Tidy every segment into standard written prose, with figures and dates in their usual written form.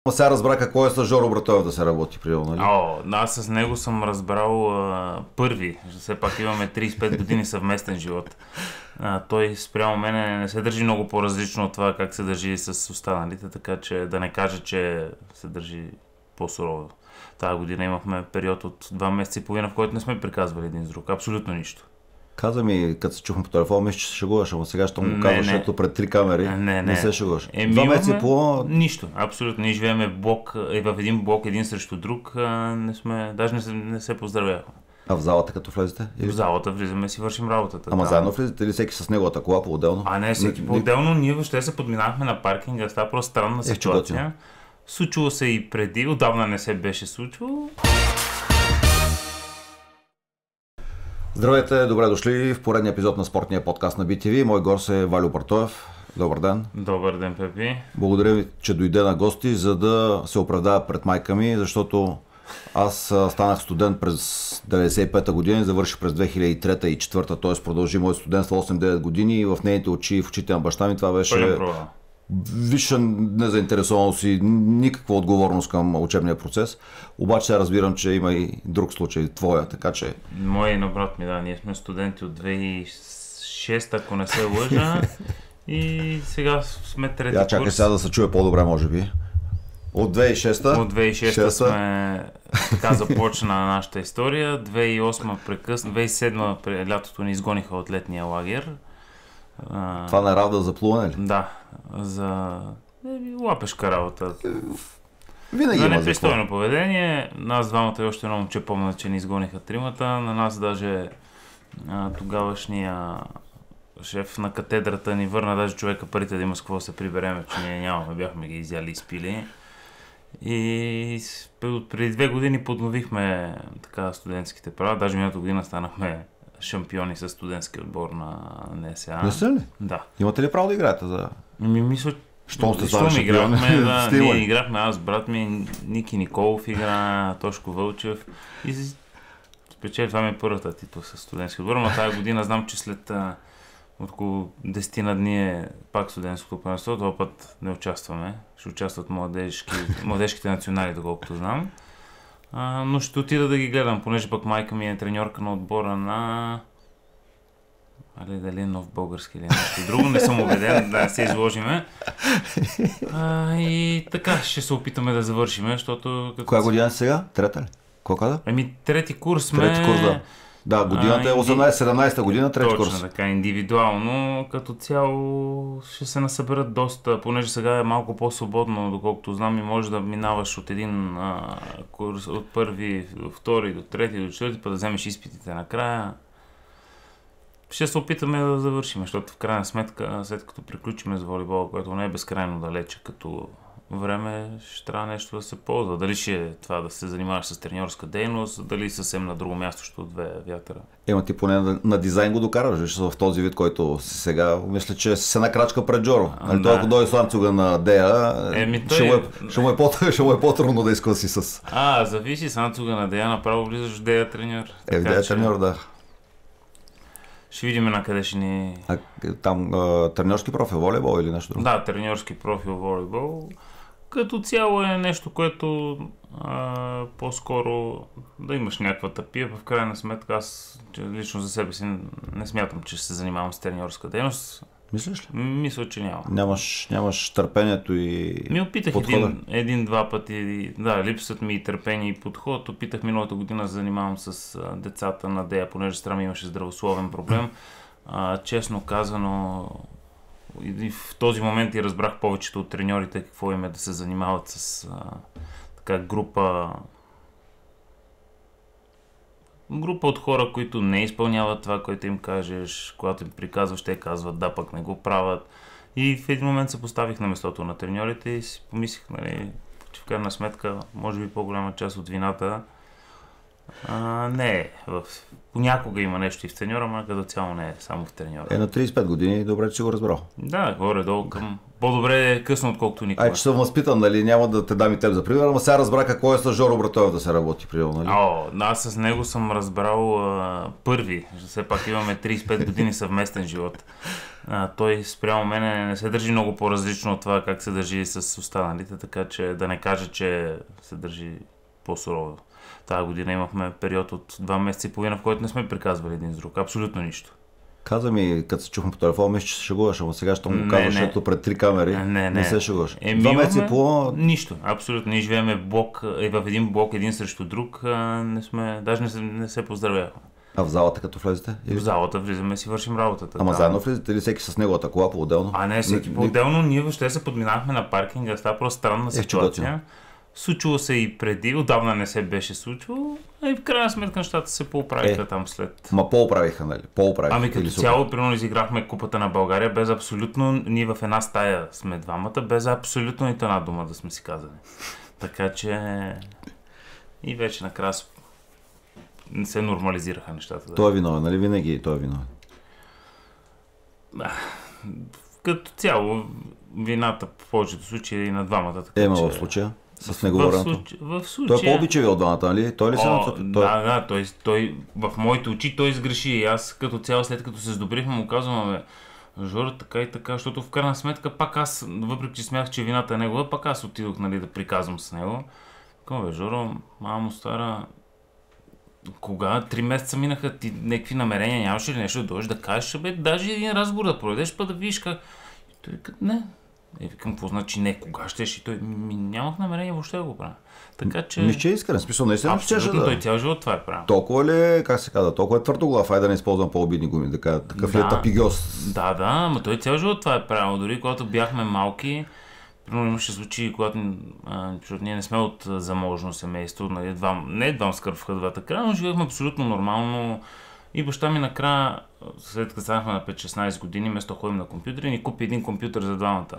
Сега разбра какво е с Жоро Братоев да се работи, примерно, нали? Аз с него съм разбрал първи. Все пак имаме 35 години съвместен живот. Той спрямо мене не се държи много по-различно от това как се държи с останалите, така че да не кажа, че се държи по-сурово. Тая година имахме период от 2 месеца и половина, в който не сме приказвали един с друг. Абсолютно нищо. Каза ми, като се чухме по телефона, мисля, че се шегуваш, ама сега ще му казваш, защото пред 3 камери не се шегуваш. 2 месеца и половина... Нищо, абсолютно. Ние живееме в един блок, един срещу друг. Даже не се поздравяхме. А в залата като влезете? В залата влизаме и си вършим работата. Ама заедно влизате или всеки с неговата кола по-отделно? Не, всеки по-отделно. Ние въобще се подминахме на паркинга. Става просто странна ситуация. Случило се и преди, отдавна не се беше случило. Здравейте, добре дошли в поредния епизод на спортния подкаст на BTV. Мой гост е Валю Братоев. Добър ден. Добър ден, Пепи. Благодаря ви, че дойде на гости, за да се оправдая пред майка ми, защото аз станах студент през 95-та година и завърших през 2003-та и 2004-та, т.е. продължи моето студентство 8-9 години и в нейните очи и в очите на баща ми това беше висша незаинтересованост и никаква отговорност към учебния процес. Обаче разбирам, че има и друг случай, твоя, така че... Моя и на брат ми, да. Ние сме студенти от 2006, ако не се лъжа. И сега сме трети курс. Чакай сега да се чуе по-добре, може би. От 2006-та? От 2006-та сме... Така започна нашата история. 2008-та прекъсна. 2007-та лятото ни изгониха от летния лагер. Това на равда за плуване ли? Да. За лапешка работа. Винаги за има непристойно поведение. Нас двамата и още едно момче помня, че ни изгониха тримата. На нас даже тогавашния шеф на катедрата ни върна даже човека парите да има с какво се прибереме, че ние нямаме, бяхме ги изяли и спили. И преди 2 години подновихме така студентските права. Даже миналата година станахме шампиони с студентски отбор на НСА. Не са ли? Да. Имате ли право да играете за... Мисля, щом сте стали шампиони? Ние играхме, аз, брат ми, Ники Николов игра, Тошко Вълчев и спечели, това ми е първата титла с студентски отбор, но тази година знам, че след около 10 на дни е пак студентското първенство, този път не участваме, ще участват младежките национали, доколкото знам. Но ще отида да ги гледам, понеже пък майка ми е треньорка на отбора на... дали е нов български или нещо друго, не съм убеден, да се изложиме. И така, ще се опитаме да завършиме, защото... Коя година сега? Трета ли? Колко да? Трети курс сме... Трети курс, да. Да, годината е 18-17 година, трети курс. Точно така, индивидуално, като цяло ще се насъберат доста, понеже сега е малко по-свободно, доколкото знам, и може да минаваш от един курс, от първи до втори, до трети, до четвърти, па да вземеш изпитите накрая. Ще се опитаме да завършим, защото в крайна сметка, след като приключиме с волейбола, което не е безкрайно далече като време, ще трябва нещо да се ползва. Дали ще е това да се занимаваш с треньорска дейност, дали съвсем на друго място, ще отвее вятъра. Ти поне на дизайн го докараш, защото в този вид, който си сега, мисля, че си една крачка пред Джоро. Той ако дойде Санцуга на Дея, ще му е по-трудно да изкъси с... Зависи, Санцуга на Дея, направо влизаш в Дея треньор. В Дея треньор, да. Ще видим на къде ще ни... Там треньорски профил волейбол или нещо друго? Да, треньорски профил волейбол. Като цяло е нещо, което по-скоро да имаш някаква тъпия. В крайна сметка аз лично за себе си не смятам, че ще се занимавам с треньорска дейност. Мислиш ли? Мисля, че нямам. Нямаш търпението и опитах един-два пъти. Да, липсват ми и търпение и подход. Опитах миналата година да занимавам с децата на Дея, понеже страна имаше здравословен проблем. Честно казано, и в този момент и разбрах повечето от треньорите какво им е да се занимават с група от хора, които не изпълняват това, което им кажеш, когато им приказваш, те казват да, пък не го правят. И в един момент се поставих на местото на треньорите и си помислих, че в крайна сметка, може би по-голяма част от вината не е. Понякога има нещо и в треньора, но като цяло не е само в треньора. На 35 години, добре, че си го разбрал. Да, горе-долу към по-добре е късно, отколкото никога. Ай, че съм възпитан, нали, няма да те дам и теб за пример, но сега разбра какво е с Жоро Братоев да се работи, примерно, нали? Аз с него съм разбрал първи, все пак имаме 35 години съвместен живот. Той спрямо мене не се държи много по-различно от това как се държи с останалите, така че да не кажа, че се държи по-сурово. Тази година имахме период от 2 месеца и половина, в който не сме приказвали един с друг. Абсолютно нищо. Каза ми, като се чухме по телефона, мисля, че се шегуваш, ама сега ще му го казваш, защото пред 3 камери не се шегуваш. 2 месеца и половина... Нищо, абсолютно. Ние живеем в един блок, един срещу друг. Даже не се поздравяхме. А в залата като влезете? В залата влизаме си вършим работата. Ама заедно влизате или всеки с неговата кола по-отделно? Не, всеки по-отделно. Ние въобще се подминахме на паркинга. Това е просто странна ситуация. Случило се и преди, отдавна не се беше случило, и в крайна сметка нещата се поуправиха там след. Ма по-оправиха, нали? Като цяло, примерно изиграхме Купата на България без абсолютно, ние в една стая сме двамата, без абсолютно нито една дума да сме си казали. Така че и вече накрая се нормализираха нещата. Той е виновен, нали? Винаги той е виновен. Като цяло, вината в повечето случаи е на двамата. Така, в случая? С неговореното. В случая... Той е по-обичави от двамата, нали? Той ли се Да, той в моите очи той сгреши и аз като цяло след като се сдобрихме му казвам, Жоро, така и така, защото в крайна сметка пак аз, въпреки че смях, че вината е негова, пак аз отидох, нали, да приказвам с него. Казвам, Жоро, мамо стара, кога? 3 месеца минаха, ти някакви намерения нямаше ли нещо да дойдеш да кажеш, даже един разговор да проведеш, па да видиш как... И той като не. Викам, какво значи не, кога щеш? И той, нямах намерение въобще да го правя. Така че... Мисля, че е искрен, смисъл, наистина абсолютно, той цял живот това е правил. Толкова ли, как се казва, толкова е твърдоглав, да не използвам по-обидни гуми, така, такъв ли е тапигьос? Да, но той цял живот това е правил. Дори когато бяхме малки, примерно имаше случаи, когато защото ние не сме от заможно семейство, не едва скърваха двата края, но живеехме абсолютно нормално. И баща ми накрая, след като станахме на 5-16 години, вместо ходим на компютър, ни купи един компютър за двамата.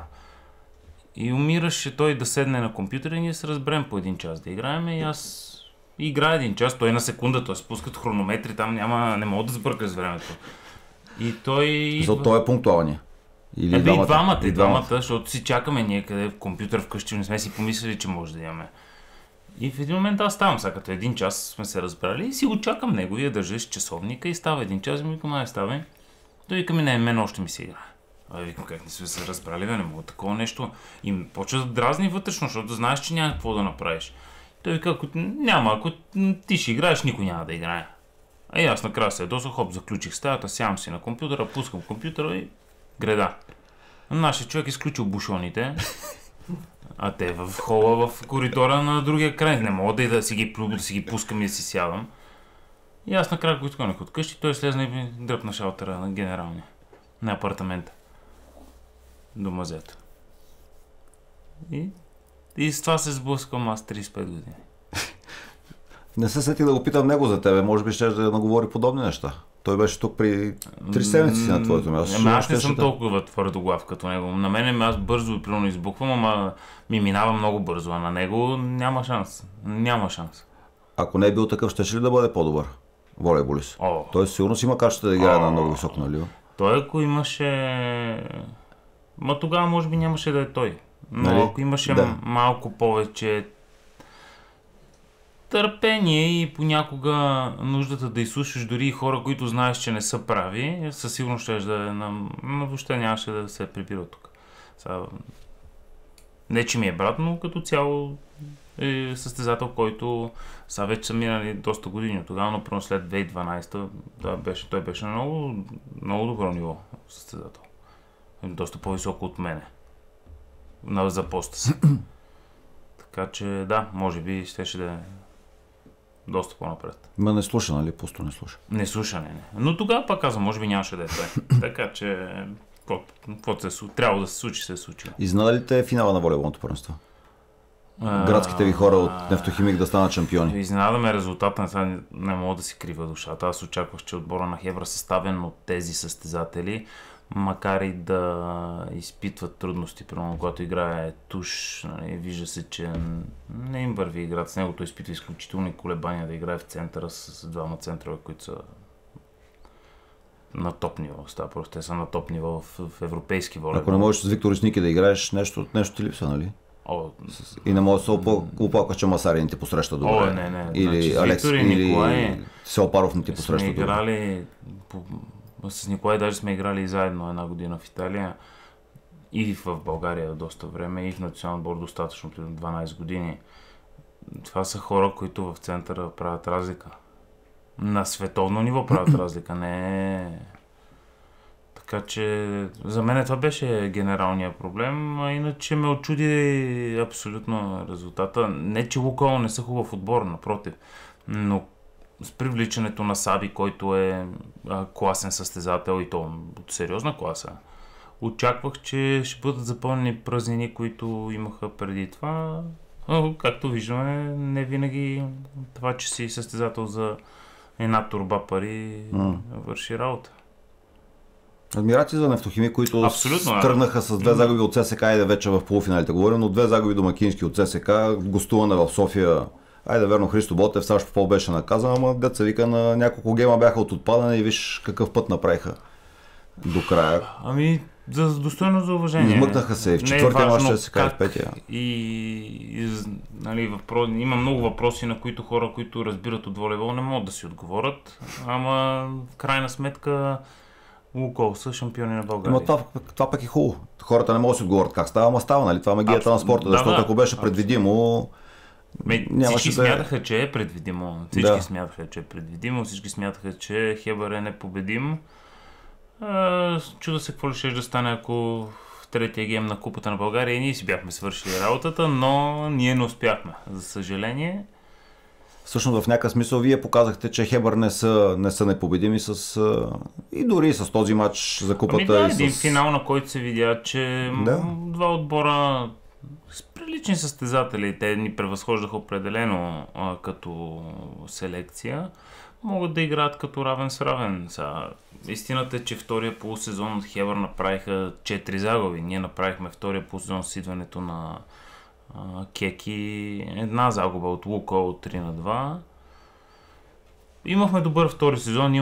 И умираше той да седне на компютъра и ние се разберем по един час да играем и аз играя един час, той на секунда, той спускат хронометри, там не мога да сбъркаш с времето. И той... За той е пунктуалния. И двамата, защото си чакаме някъде в компютър вкъщи, не сме си помислили, че може да имаме. И в един момент аз ставам, сега като един час сме се разбрали и си го чакам него и я държа с часовника и става един час и ми викам, ставай. Той вика ми, не, мен още ми се играе. Викам, как не сме се разбрали, не мога такова нещо. И почва да дразни вътрешно, защото знаеш, че няма какво да направиш. Той вика, ако ти ще играеш, никой няма да играе. И аз накрая се ядосах, заключих стаята, сядам си на компютъра, пускам компютъра и греда. Нашият човек изключил бушоните. А те в хола, в коридора на другия край. Не мога да си ги пускам и да си сядам. И аз накрая го изгонях от къщи, той слезна и ми дръпна шалтера на генералния. На апартамента. До мазето. И с това се сблъсквам аз 35 години. Не се сети да го питам него за тебе, може би ще да наговори подобни неща. Той беше тук при 3 седмици на твоето място. Аз не съм толкова твърдоглав като него. На мен аз бързо примерно избухвам, ама ми минава много бързо, а на него няма шанс. Няма шанс. Ако не е бил такъв, ще ли да бъде по-добър волейболист? Той сигурно си има качество да играе на много високо налива. Той ако имаше... тогава може би нямаше да е той. Но ако имаше малко повече търпение и понякога нуждата да изслушаш дори и хора, които знаеш, че не са прави, със сигурност ще да е но въобще нямаше да се прибира тук. Не, че ми е брат, но като цяло е състезател, който вече са минали доста години. Тогава, например, след 2012 той беше на много, много добро ниво състезател. Доста по-високо от мене. За поста си. Така че да, може би щеше да е доста по-напред. Ма не слуша, нали? Пусто не слуша. Не слуша, не. Но тогава пак казвам, може би нямаше да е той. Така че, каквото трябва да се случи, се случи. Изненада ли те финала на волейболното първенство? Градските ви хора от Нефтохимик да станат шампиони? Изненадаме резултата, не мога да си крива душата. Аз очаквах, че отбора на Хевра съставен от тези състезатели, макар и да изпитват трудности, примерно когато играе Туш, вижда се, че не им върви играта с него, той изпитва изключителни колебания да играе в центъра с двама центрове, които са на топ ниво. Става просто те са на топ ниво в европейски волейбол. Ако не можеш с Виктор Сники да играеш, нещо ти липсва, нали? И не може да се оплакваш, че Масарин ти посреща добре. Не. Или значи, Алекс, или Селпаров не ти посреща добре. Играли, с Николай даже сме играли заедно една година в Италия и в България доста време, и в национален отбор достатъчно, 12 години. Това са хора, които в центъра правят разлика. На световно ниво правят разлика, не. Така че за мен това беше генералният проблем, а иначе ме очуди абсолютно резултата. Не, че Лукойл не са хубав отбор, напротив, но с привличането на Саби, който е класен състезател и то от сериозна класа, очаквах, че ще бъдат запълнени празнини, които имаха преди това. Както виждаме, не винаги това, че си състезател за една турба пари, върши работа. Адмирации за Нефтохимик, които тръгнаха с 2 загуби от ЦСКА, айде вече в полуфиналите говорим, но 2 загуби домакински от ЦСКА, гостуване в София. Айде верно, Христо Ботев, Саш Попов беше наказан, ама деца вика на няколко гейма бяха от отпадане и виж какъв път направиха до края. Достойно за уважение. Измъкнаха се в четвъртия мач, ЦСКА и в петия. Нали, има много въпроси, на които хора, които разбират от волейбол, не могат да си отговорят, ама в крайна сметка Лукойл са шампиони на България. Това пък е хубаво. Хората не могат да си отговорят как става, ама става, нали? Това е магията на спорта, защото ако беше предвидимо, всички смятаха, че е предвидимо. Всички смятаха, че е предвидимо. Всички смятаха, че Хебър е непобедим. Чуда се какво ли ще да стане, ако в третия гейм на Купата на България и ние си бяхме свършили работата, но ние не успяхме, за съжаление. Всъщност в някакъв смисъл вие показахте, че Хебър не са непобедими и дори с този матч за Купата. Един финал, на който се видя, че два отбора с прилични състезатели, те ни превъзхождаха определено като селекция, могат да играят като равен с равен. Истината е, че втория полусезон от Хебър направиха 4 загуби. Ние направихме втория полусезон с идването на Кеки, една загуба от Лукойл от 3-2. Имахме добър втори сезон,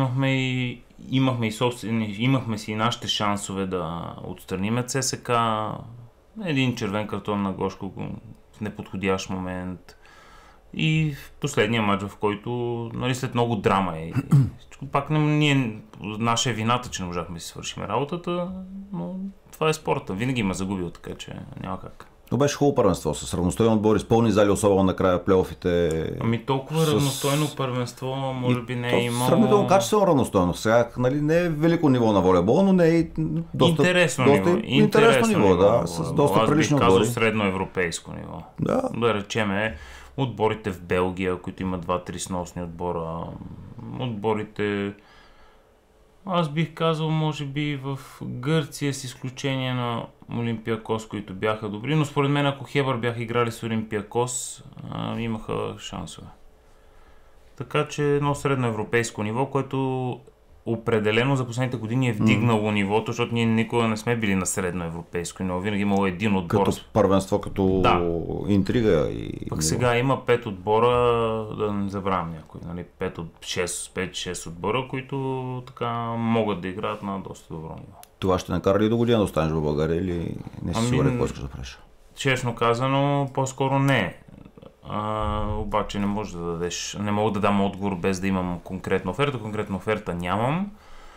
имахме си и нашите шансове да отстраниме ЦСКА. Един червен картон на Гошко в неподходящ момент. И в последния матч, в който, нали, след много драма пак наша е вината, че не можахме да си свършим работата, но това е спорта. Винаги има загубил, така че няма как. Но беше хубаво първенство с равностойно отбори, с пълни зали, особено накрая плейофите. Толкова равностойно първенство, може би не е имало. Сравнително качествено равностойно. Сега, нали, не е велико ниво на волейбол, но не е доста интересно ниво, да, с доста прилично отбори. Аз бих казал средноевропейско ниво. Да речеме отборите в Белгия, които имат 2-3 сносни отбора. Отборите, аз бих казал, може би в Гърция, с изключение на Олимпиакос, които бяха добри, но според мен, ако Хебър бяха играли с Олимпиакос, имаха шансове. Така че едно средноевропейско ниво, което определено за последните години е вдигнало нивото, защото ние никога не сме били на средноевропейско ниво. Винаги имало един отбор. Като първенство, като интрига. Пък сега има 5 отбора, да не забравям някой, нали? 5-6 отбора, които така могат да играят на доста добро ниво. Това ще накара ли до година да останеш в България или не си сигурен какво искаш да правиш? Честно казано, по-скоро не. Обаче не мога да дам отговор без да имам конкретна оферта. Конкретна оферта нямам.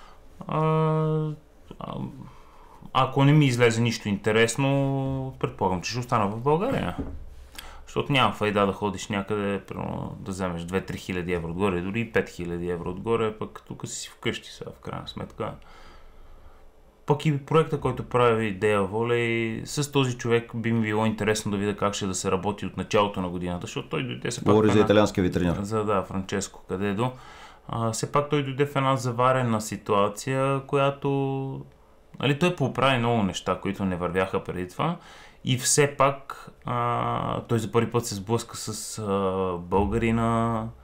Ако не ми излезе нищо интересно, предполагам, че ще остана в България. Защото няма файда да ходиш някъде, да вземеш 2-3 хиляди евро отгоре, дори 5 хиляди евро отгоре, пък тук си вкъщи сега, в крайна сметка. Пък и проекта, който прави Идея Волей, с този човек би ми било интересно да видя как ще да се работи от началото на годината, защото той дойде се пак... Говори за италианския витринер. Франческо Кадедо. Все пак той дойде в една заварена ситуация, която... Нали, той поправи много неща, които не вървяха преди това. И все пак той за първи път се сблъска с българина,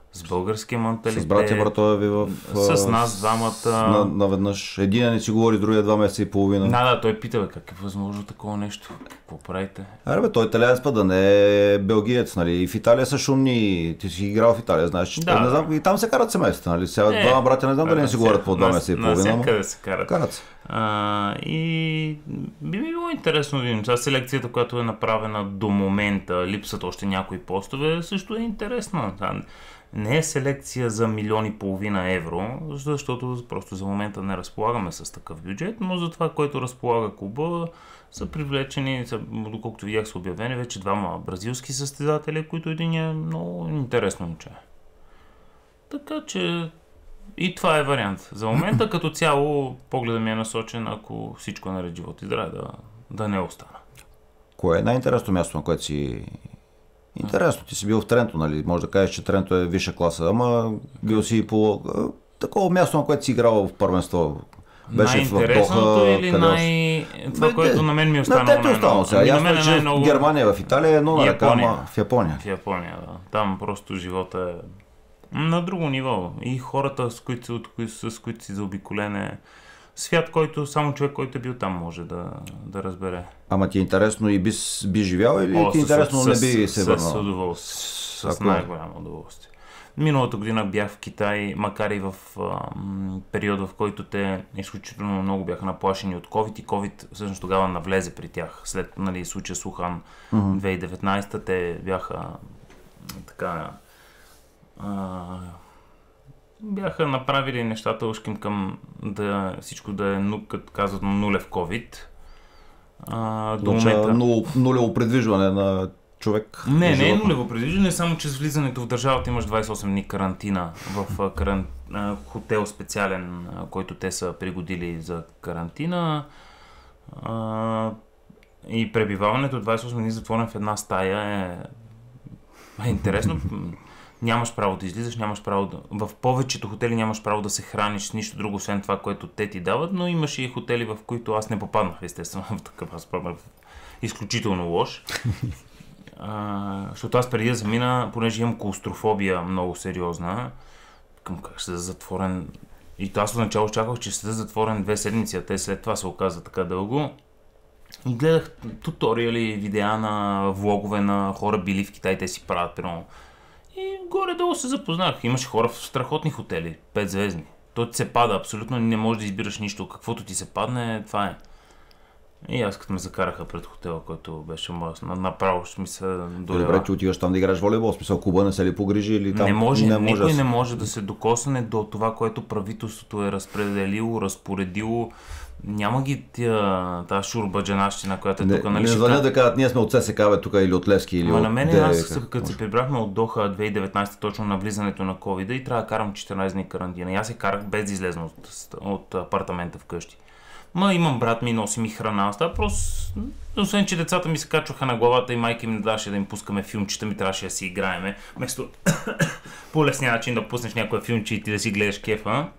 с българския менталитет. С братя Братоеви с нас двамата. Наведнъж. Един не си говори, другия 2 месеца и половина. Да, той пита, как е възможно такова нещо? Какво правите? Той е италианец, да не е белгиец, нали? И в Италия са шумни. Ти си играл в Италия, знаеш, че не знам, и там се карат семейства, нали? Сега двама братя не знам дали не си говорят по 2 месеца и половина. Навсякъде се карат. Карат се. И би ми било интересно да видим. Сега селекцията, която е направена до момента, липсват още някои постове, също е интересна. Не е селекция за 1,5 милиона евро, защото просто за момента не разполагаме с такъв бюджет, но за това, което разполага клуба, са привлечени, доколкото видях, са обявени вече 2 бразилски състезатели, които един е много интересно момче. Така че и това е вариант. За момента като цяло погледът ми е насочен, ако всичко наред живот и здраве, да не остана. Кое е най-интересното място, на което си... Интересно, ти си бил в Тренто, нали? Може да кажеш, че Тренто е висша класа, ама бил си и по такова място, на което си играл в първенство. Беше в Доха, или това, което на мен ми е останало най-много. Ясно е, че в Германия, в Италия, но на ръка, в Япония. В Япония, да. Там просто живота е на друго ниво. И хората, с които си заобиколен е свят, който само човек, който е бил там, може да разбере. Ама ти е интересно и би живял или ти е интересно не би се върнал? С удоволствие. С най-голямо удоволствие. Миналата година бях в Китай, макар и в периода, в който те изключително много бяха наплашени от COVID и COVID всъщност тогава навлезе при тях. След случая с Ухан 2019 те бяха така... бяха направили нещата ушким към всичко да е, като казват, нулев COVID. До момента... Нулево предвижване на човек. Не е нулево предвиждане, само че с влизането в държавата имаш 28 дни карантина в хотел специален, който те са пригодили за карантина. И пребиваването 28 дни затворен в една стая е интересно. Нямаш право да излизаш, нямаш право в повечето хотели нямаш право да се храниш с нищо друго, освен това, което те ти дават, но имаше и хотели, в които аз не попаднах, естествено, в такъв аспект, изключително лош. Защото аз преди да замина, понеже имам клаустрофобия много сериозна, към как ще да затворен. И аз отначало очаквах, че ще да затворен 2 седмици, а те след това се оказа така дълго. И гледах туториали, видеа на влогове на хора били в Китай, те си правят примерно. И горе-долу се запознах. Имаше хора в страхотни хотели, 5 звездни. То ти се пада, абсолютно не можеш да избираш нищо. Каквото ти се падне, това е. И аз като ме закараха пред хотела, който беше направо, ще ми се дойде. Добре, ти отиваш там да играеш волейбол, смисъл клуба не се ли погрижи или там? Никой не може да се докосне до това, което правителството е разпределило, разпоредило. Няма ги тази шурбаджанащина, която е тук. Не звънят да кажат, ние сме от ССК, тук или от Левски или от... на мен аз, като се прибрахме от Доха 2019, точно на влизането на COVID и трябва да карам 14 дни карантина. И аз се карах без да излезна от апартамента вкъщи. Имам брат ми, носи ми храна. Просто, освен че децата ми се качваха на главата и майка ми не даваше да им пускаме филмчета, ми трябваше да си играеме. Вместо по лесния начин да пуснеш някоя филмче и ти да си гледаш кефа.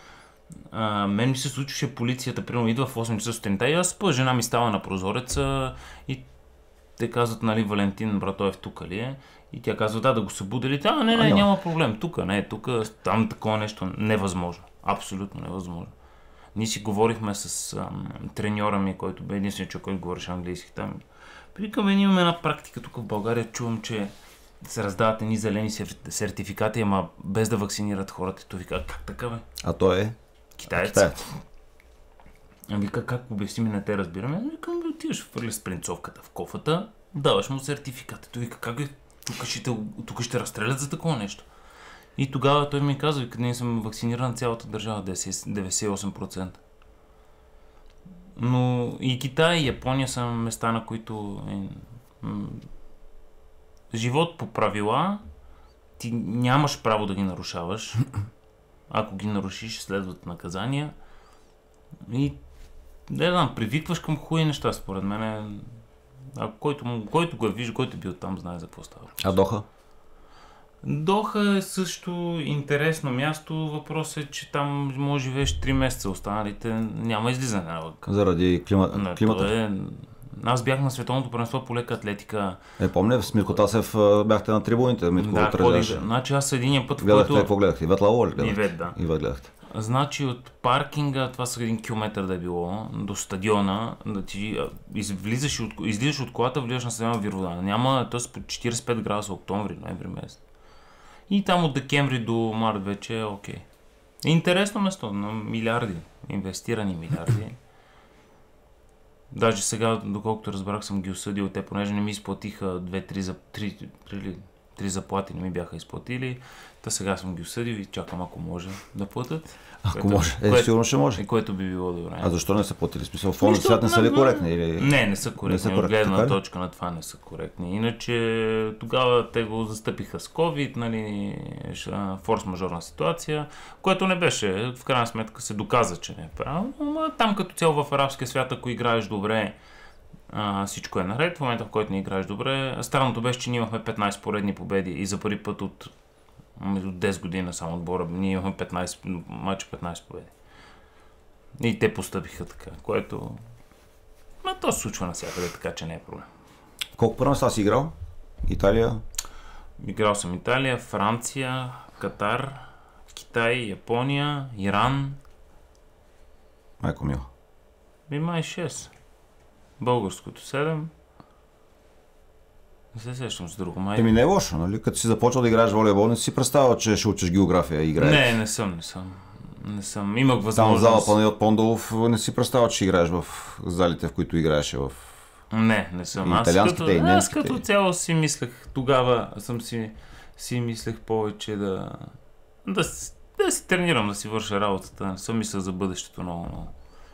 Мен ми се случваше полицията, примерно идва в 8 часа сутринта и аз жена ми става на прозореца и те казват, нали, Валентин Братоев тук ли е? И тя казва, да го събудили. Не, няма проблем, тук, там такова нещо невъзможно. Абсолютно невъзможно. Ние си говорихме с треньора ми, който бе единственият човек, който говореше английски там. Прикаме, ние имаме една практика тук в България, чувам, че се раздават едни зелени сертификати, ама без да вакцинират хората. То вика, как така бе? А то е? Китаец. Вика, как обясни ми, не те разбираме? Викам, отиваш, хвърляш спринцовката в кофата, даваш му сертификата. Той вика, как бе? Тук ще разстрелят за такова нещо. И тогава той ми казва, къде ние съм вакциниран цялата държава, 98%. Но и Китай, и Япония са места, на които живот по правила, ти нямаш право да ги нарушаваш. Ако ги нарушиш, следват наказания. И не знам, привикваш към хубави неща, според мен. Който го е вижда, който е бил там, знае за какво става. А Доха? Доха е също интересно място. Въпросът е, че там може живееш 3 месеца, останалите няма излизане навък. Заради климата? Аз бях на световното първенство по лека атлетика. Помня, с Митко Тасев бяхте на трибуните. Митко Да, ходих. Значи аз единия път, в гледахте, който... какво гледахте? Ивет Лало ли гледахте? Ивет, да. Ивет гледахте. Значи от паркинга, това са 1 километър да е било, до стадиона, да ти излизаш от колата, влизаш на стадиона Вировдан. Няма, т.е. по 45 градуса октомври, ноември месец. И там от декември до март вече е окей. Интересно место, на милиарди, инвестирани милиарди. Даже сега, доколкото разбрах, съм ги осъдил те, понеже не ми изплатиха 2-3 заплати, не ми бяха изплатили. Та сега съм ги осъдил и чакам, ако може да платят. Ако може. Сигурно ще може. Което би било добре. А защо не са платили? Смисъл, фонд свят не са ли коректни? Или... Не са коректни. От гледна точка на това не са коректни. Иначе тогава те го застъпиха с COVID, нали, форс-мажорна ситуация, което не беше. В крайна сметка се доказа, че не е правилно. Но там като цяло в арабския свят, ако играеш добре, всичко е наред. В момента, в който не играеш добре, странното беше, че ние имахме 15 поредни победи и за първи път от 10 години само отбора, ние имахме 15 победи. И те постъпиха така, което... то се случва навсякъде, така че не е проблем. Колко първенства си играл? Италия? Играл съм Италия, Франция, Катар, Китай, Япония, Иран. Майко мила. Май 6. Българското 7. Не се сещам с друго. Не е лошо, нали? Като си започвал да играеш волейбол, не си представя, че ще учиш география и играеш. Не съм. Имах възможност. Там в зала Панайот Пондолов не си представя, че играеш в залите, в които играеше в... Не съм. Аз като цяло си мислех, тогава си мислех повече да си тренирам, да си върша работата. Не съм мислех за бъдещето много.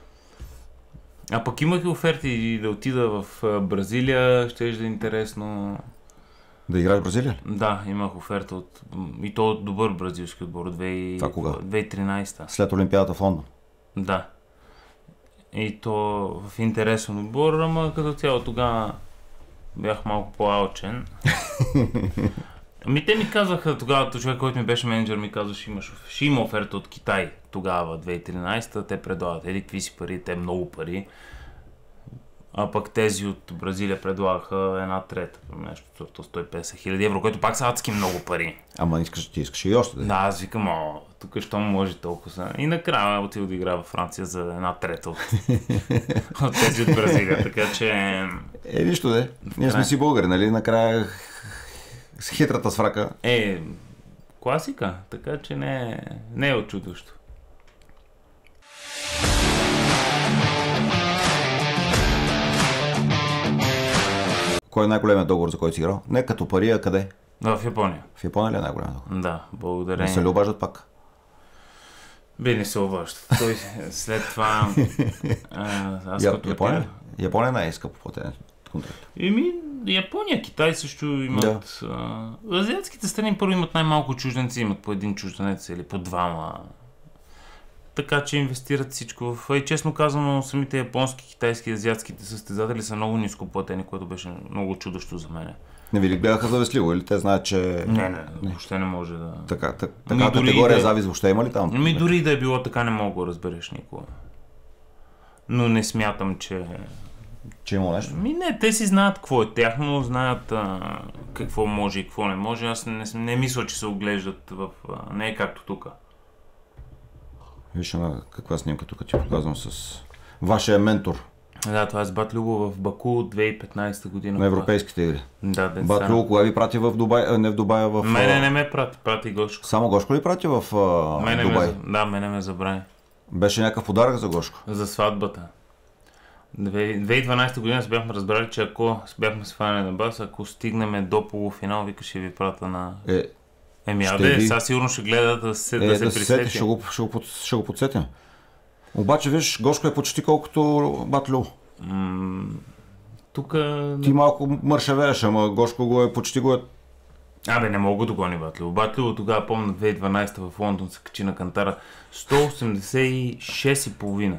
А пък имах и оферти да отида в Бразилия, ще е интересно. Да играеш в Бразилия? Да, имах оферта и то от добър бразилски отбор, 2013. След Олимпиадата в Лондон? Да. И то в интересен отбор, ама като цяло тогава бях малко по-алчен. Те ми казаха тогава, човек, който ми беше менеджер, ми каза, ще има оферта от Китай тогава, 2013, те предлагат какви си пари, те много пари. А пък тези от Бразилия предлагаха 1/3, нещо 150 хиляди евро, което пак са адски много пари. Ама ти искаш и още да. Да, аз викам, тук що може толкова. И накрая отидох да играя във Франция за 1/3 от тези от Бразилия, така че... Нищо де, ние сме си българи, нали, накрая с хитрата сврака. Класика, така че не е очудващо. Кой е най-големият договор, за който си играл? Не като пари, а къде? В Япония. В Япония ли е най-големият договор? Да, благодарение. Не се ли обаждат пак? Не се обаждат. Той след това... Япония най-скъпо платен контракт. Япония, Китай също имат... Да. Азиатските страни първо имат най-малко чужденци, имат по един чужденец или по двама. Така че инвестират всичко в... И честно казано, самите японски, китайски, азиатските състезатели са много ниско платени, което беше много чудещо за мен. Не ви ли гледаха завистливо или те знаят, че... Не, въобще не може да... Така категория завист въобще има ли там? Дори да е било така, не мога да разбереш никога. Но не смятам, че... Че има нещо? Не, те си знаят какво е тяхно, знаят какво може и какво не може. Аз не мисля, че се оглеждат в... Не е както тук. Виж каква снимка тук ти показвам с вашия ментор. Да, това е с Бат Любо в Баку от 2015 година. На европейските игри. Да, Бат Любо кога ви прати в Дубай, не в Дубай, в... Мене не ме прати Гошко. Само Гошко ли прати в Дубай? Мене ме забрани. Беше някакъв подарък за Гошко? За сватбата. 2012 година се бяхме разбрали, че ако бяхме сваляни на бас, ако стигнем до полуфинал, вика ще ви прата на... сега сигурно ще гледат да се присети. Ще го подсетим. Обаче виж, Гошко е почти колкото Батлю. Тук... Ти малко мършавееш, ама Гошко го е почти го е... Не мога да гони Батлю. Батлю тогава помня 2012 в Лондон се качи на кантара 186,5.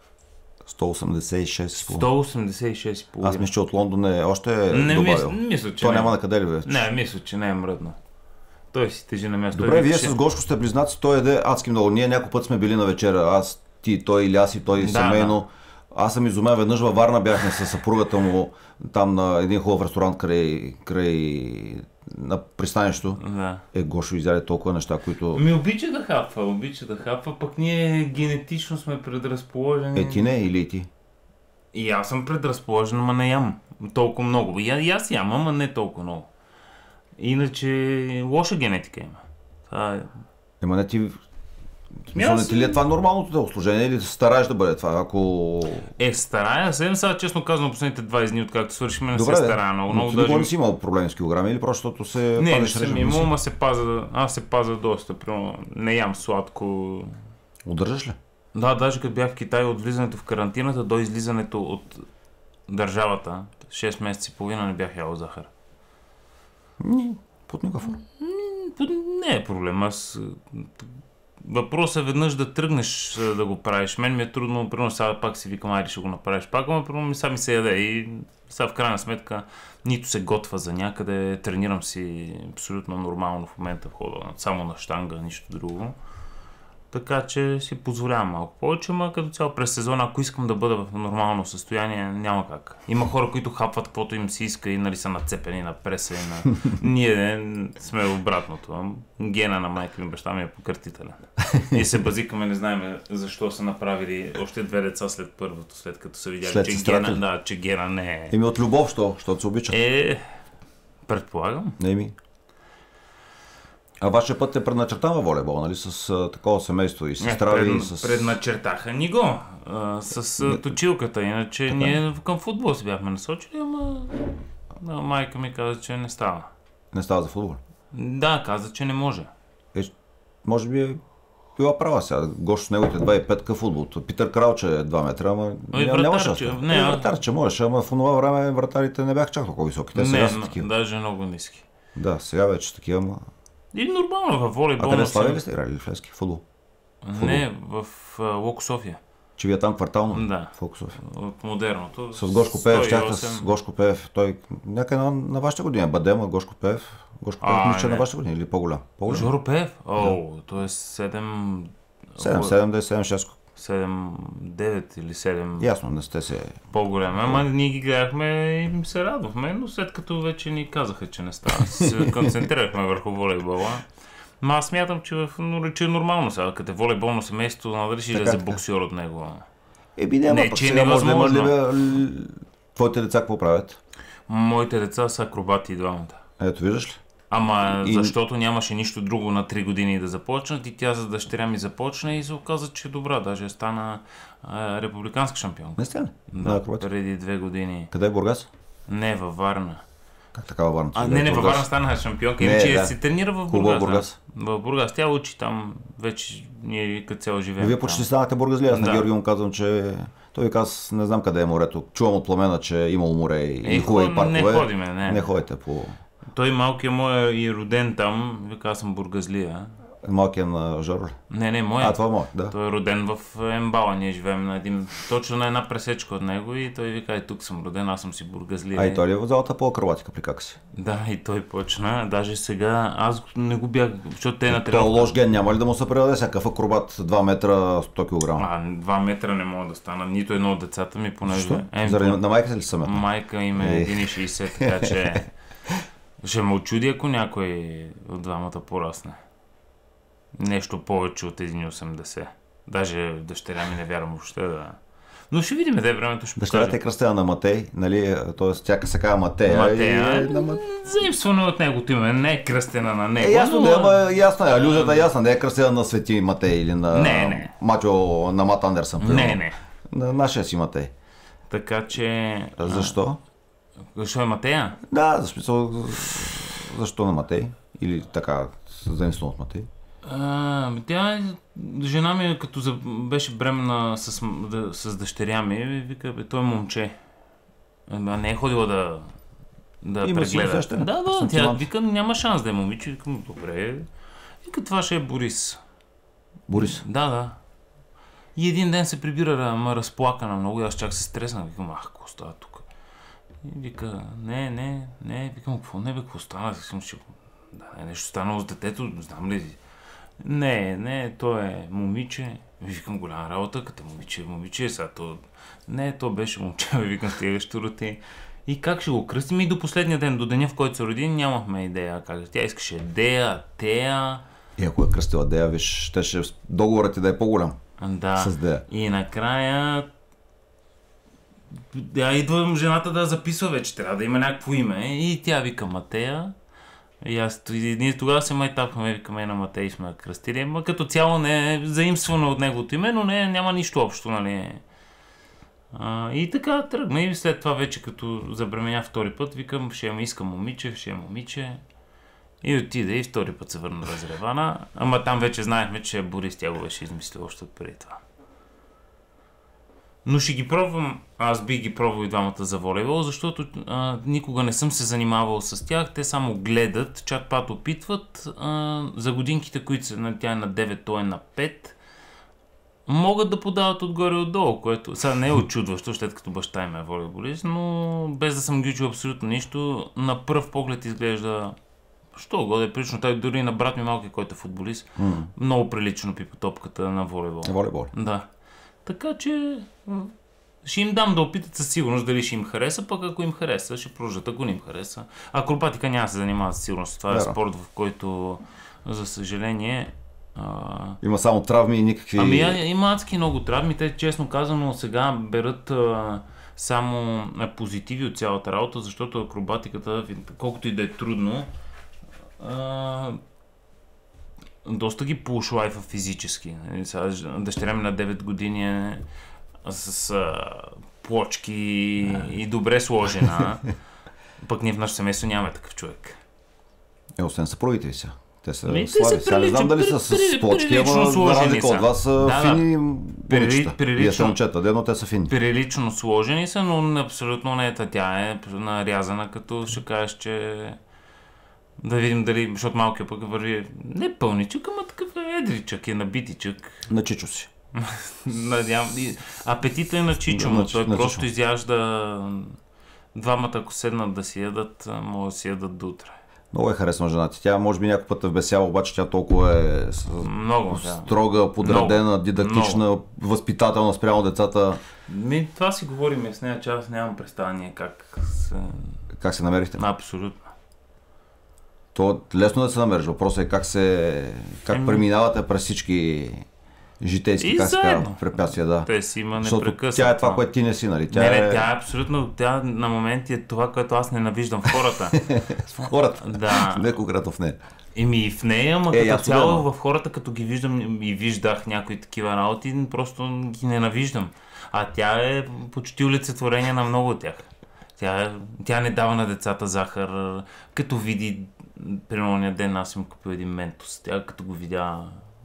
186,5. Аз мисля, че от Лондон е още добавил. Мисля, че то няма на къде ли бе? Не, мисля, че не е мръдно. Той си тежи на място. Добре, вие с Гошко сте близнаци, той еде адски много. Ние някой път сме били на вечера, аз, ти, той или аз и той семейно. Аз съм изумен, веднъж във Варна бяхме с съпругата му там на един хубав ресторант край на пристанището. Да. Гошо изяде толкова неща, които... Обича да хапва, пък ние генетично сме предразположени. Ти не или ти? И аз съм предразположен, ама не ям толкова много. И аз ям, ама не толкова много. Иначе лоша генетика има. Това е... Не ти... Не ти ли е това нормалното услужение или се стараеш да бъде това? Ако... старая се. Сега честно казвам, последните 20 дни, откакто свършихме, не добре, се старая много. Но ти никога не си имал проблеми с килограми или просто защото се не съм имал, ама аз се пазя доста. Примерно, не ям сладко. Удържаш ли? Да, даже като бях в Китай от влизането в карантината до излизането от държавата, 6 месеца и половина не бях ял захар. Под никаква форма. Не е проблем. Въпросът е веднъж да тръгнеш да го правиш. Мен ми е трудно, примерно сега пак си викам, айде ще го направиш пак, ама примерно сега ми се яде и сега в крайна сметка нито се готва за някъде, тренирам си абсолютно нормално в момента в хода, само на щанга, нищо друго. Така че си позволявам малко повече, ама като цяло през сезона, ако искам да бъда в нормално състояние, няма как. Има хора, които хапват каквото им се иска и нали са нацепени на преса и на... Ние сме обратното. Гена на майка ми, баща ми е покъртителен. И се базикаме, не знаем защо са направили още 2 деца след първото, след като са видяли, че Гена не е... От любов, защото се обичат. Предполагам. А вашия път е предначертан във волейбол, нали? С такова семейство и сестра и с... Предначертаха ни го с точилката, иначе ние към футбол се бяхме насочили, ама майка ми каза, че не става. Не става за футбол? Да, каза, че не може. Може би е била права сега. Гошо с неговите 2,5 футбол. Питър Кралче е 2 метра, ама няма шанс. Вратарче можеше, ама в това време вратарите не бяха чак толкова високи. Те сега са такива. Даже много ниски. Да, сега вече такива, ама... И нормално във волейбол. А къде Славия ли сте играли в Левски? Футбол? Не, в Локо София. Че ви е там квартално? Да. В Локо София. От модерното. С Гошко Пеев, щяхте с Гошко Пеев. Той някъде на вашата година. Бадема, Гошко Пеев. Гошко Пеев мисля на вашата година или по-голям? Жоро Пеев? То е 7... 7-6. 7-9 или 7... Ясно, не сте се... По-голям. Ама ние ги гледахме и се радвахме, но след като вече ни казаха, че не става. Се концентрирахме върху волейбола. Но аз смятам, че е нормално сега, като е волейболно семейство, надали ще излезе боксер от него. Не, че е невъзможно. Твоите деца какво правят? Моите деца са акробати и двамата. Ето, виждаш ли? Ама защото нямаше нищо друго на 3 години да започнат и тя за дъщеря ми започна и се оказа, че е добра. Даже стана републиканска шампионка. Не сте ли? Да, преди 2 години. Къде е Бургас? Не, във Варна. Как така във Варна? Не, във Варна стана шампионка. Иначе се тренира в Бургас. В Бургас. Тя учи там, вече ние като цяло живеем. Вие почти станахте бургазли. Аз на Георги му казвам, че той ви каза, не знам къде е морето. Чувам от Пламена, че е имало море и хубави паркове. Не ходиме, не. Не ходите по... Той малкият мой е и роден там, вика аз съм бургазлия. Малкият на Жоро ли? Не, моя. Това е мой, да. Той е роден в Ембала, ние живеем точно на една пресечка от него и той вика, тук съм роден, аз съм си бургазлия. И той ли е в залата по акробатика при как си? Да, и той почна, даже сега аз не го бях, защото те на тренировка. Това лош ген няма ли да му се предаде всякакъв акробат 2 метра 100 кг? 2 метра не мога да стана, нито едно от децата ми, понеже... Защо? Заради на майка ли са метра? Майка им е 1,60, така че... Ще ме очуди, ако някой от двамата порасне. Нещо повече от 1,80. Даже дъщеря ми не вярвам въобще да... Но ще видим, времето ще покаже. Дъщерята е кръстена на Матей, нали? Тоест тя се казва Матея. Заимстване от негото име, не е кръстена на него. Ясно, ясна е, алюзията е ясна, не е кръстена на Свети Матей или на Мачо, на Мат Андерсън. Не. На нашия си Матей. Така че... Защо? Защо е Матея? Да, за смисъл, защо на Матей? Или така, заимствено от Матей? Жена ми, като беше бременна с дъщеря ми, вика, той е момче. Не е ходила да прегледа. Да, тя вика, няма шанс да е момиче. Викам, добре. Вика, това ще е Борис. Борис? Да. И един ден се прибира, разплакана много, аз чак се стреснах. Викам, какво става тук? И вика, не, викам, какво стана? Нещо станало с детето, знам ли? Не, то е момиче. Викам, голяма работа, като момиче, сега то... Не, то беше момче, викам, стига ще роти. И как ще го кръстим? И до последния ден, до деня, в който се роди, нямахме идея. Как? Тя искаше Дея, Тея. И ако е кръстила Дея, виж, договорът ти да е по-голям. Да. С Дея. И накрая... идва жената да записва вече, трябва да има някакво име. И тя вика Матея. И ние тогава се майтапхме, викаме на Матей сме кръстили. Ма като цяло не е заимствано от неговото име, но няма нищо общо, нали. И така тръгна и след това вече като забременя втори път, викам, искам момиче. И отиде и втори път се върна разревана. Ама там вече знаехме, че Борис тя го беше измислил още преди това. Но ще ги пробвам, аз бих ги пробвал и двамата за волейбол, защото никога не съм се занимавал с тях. Те само гледат, чат-пат опитват. За годинките, които са тя е на 9, той е на 5. Могат да подават отгоре-отдолу, което сега не е очудващо, след като баща им е волейболист, но без да съм ги учил абсолютно нищо, на пръв поглед изглежда що го да е прилично. Той дори на брат ми малки, който е футболист, много прилично пипа топката на волейбол. Волейбол. Да. Така че ще им дам да опитат със сигурност дали ще им хареса, пък ако им хареса, ще продължат, ако не им хареса. Акробатика няма да се занимава със сигурност. Това е спорт, в който, за съжаление... Има само травми и никакви... Има адски много травми. Те, честно казано, сега берат само позитиви от цялата работа, защото акробатиката, колкото и да е трудно, доста ги пулшлайфа физически. Дъщеря ми на 9 години е с плочки и добре сложена. Пък ние в нашето семейство нямаме такъв човек. Освен съпругите ви сега. Те са слаби. Сега не знам дали са с плочки, ама за разлика от вас са фини момичета. Вие са момчета, но те са фини. Прилично сложени са, но абсолютно не е. Тя е нарязана, като ще кажеш, че... Да видим дали, защото малкият пък върви не пълничък, ама такъв едричък, е набитичък. На чичо си. Апетита е на чичо, но той просто изяжда... Двамата, ако седнат да си ядат, могат да си ядат до утре. Много е харесна жена ти. Тя може би някой път е вбесява, обаче тя толкова е строга, подредена, дидактична, възпитателна спрямо децата. Това си говорим с нея, че аз нямам представание как се намерихте. Абсолютно. То лесно да се намериш. Въпросът е как преминавате през всички житейски препятствия. Да. Те си има непрекъснато. Тя е това, което ти не си, нали? Тя е абсолютно, тя на моменти е това, което аз ненавиждам в хората. В хората? Да. Не конкретно в нея. И в нея, ама като цяло в хората, като ги виждам и виждах някои такива работи, просто ги ненавиждам. А тя е почти олицетворение на много от тях. Тя не дава на децата захар, като види, примерно ден аз им купил един ментос. Тя като го видя,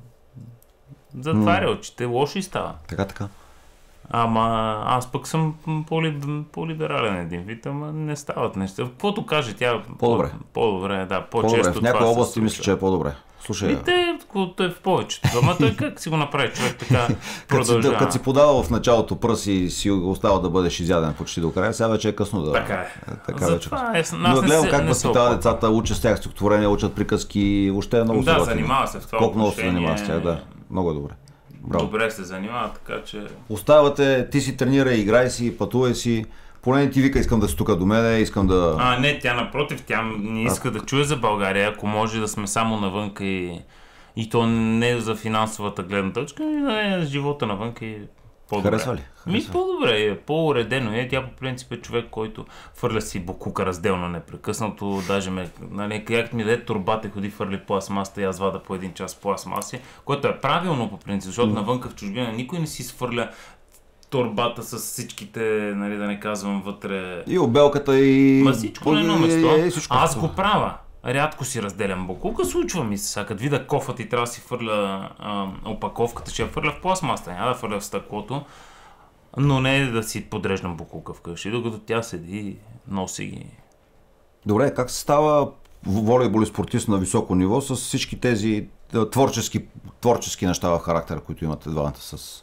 затваря очите, лошо и става. Така. Ама аз пък съм по-либерален един вид, ама не стават неща. Каквото каже тя, по-добре, да, по-често. В някои области мисля, че е по-добре. Слушай. Той е в повечето. Ама той как си го направи човек така продължава. Като си подавал в началото пръс и си остава да бъдеш изяден почти до края, сега вече е късно да... Така е. Но гледам как възпитава децата, учат с тях стихотворения, учат приказки, въобще е много сериозно. Да, занимава се в това. Колко много се занимава с тях, да. Много е добре. Браво. Добре се занимава, така че... Оставате, ти си тренирай, играй си, пътувай си. Поне не ти вика, искам да се тука до мене, искам да... Не, тя напротив, тя не иска да чуе за България, ако може да сме само навънка и то не за финансовата гледна точка, за живота навънка и по-добре. Харесва ли? По-добре, по-уредено е. Тя по принцип е човек, който фърля си бокука разделно непрекъснато, даже как ми даде турбата, ходи фърли пластмаса и аз вада по един час пластмаси, което е правилно по принцип, защото навънка в чужбина никой не си сфърля торбата с всичките, нали, да не казвам вътре... И обелката и... Ма всичко на едно место. Аз го правя. Рядко си разделям бокука, случва ми се. Сега, като видя кофата и трябва да си фърля опаковката, ще я фърля в пластмаса, няма да фърля в стъклото, но не да си подреждам бокука вкъщи, докато тя седи, носи ги. Добре, как се става волейбол спортист на високо ниво с всички тези творчески неща в характера, които имате двамата с...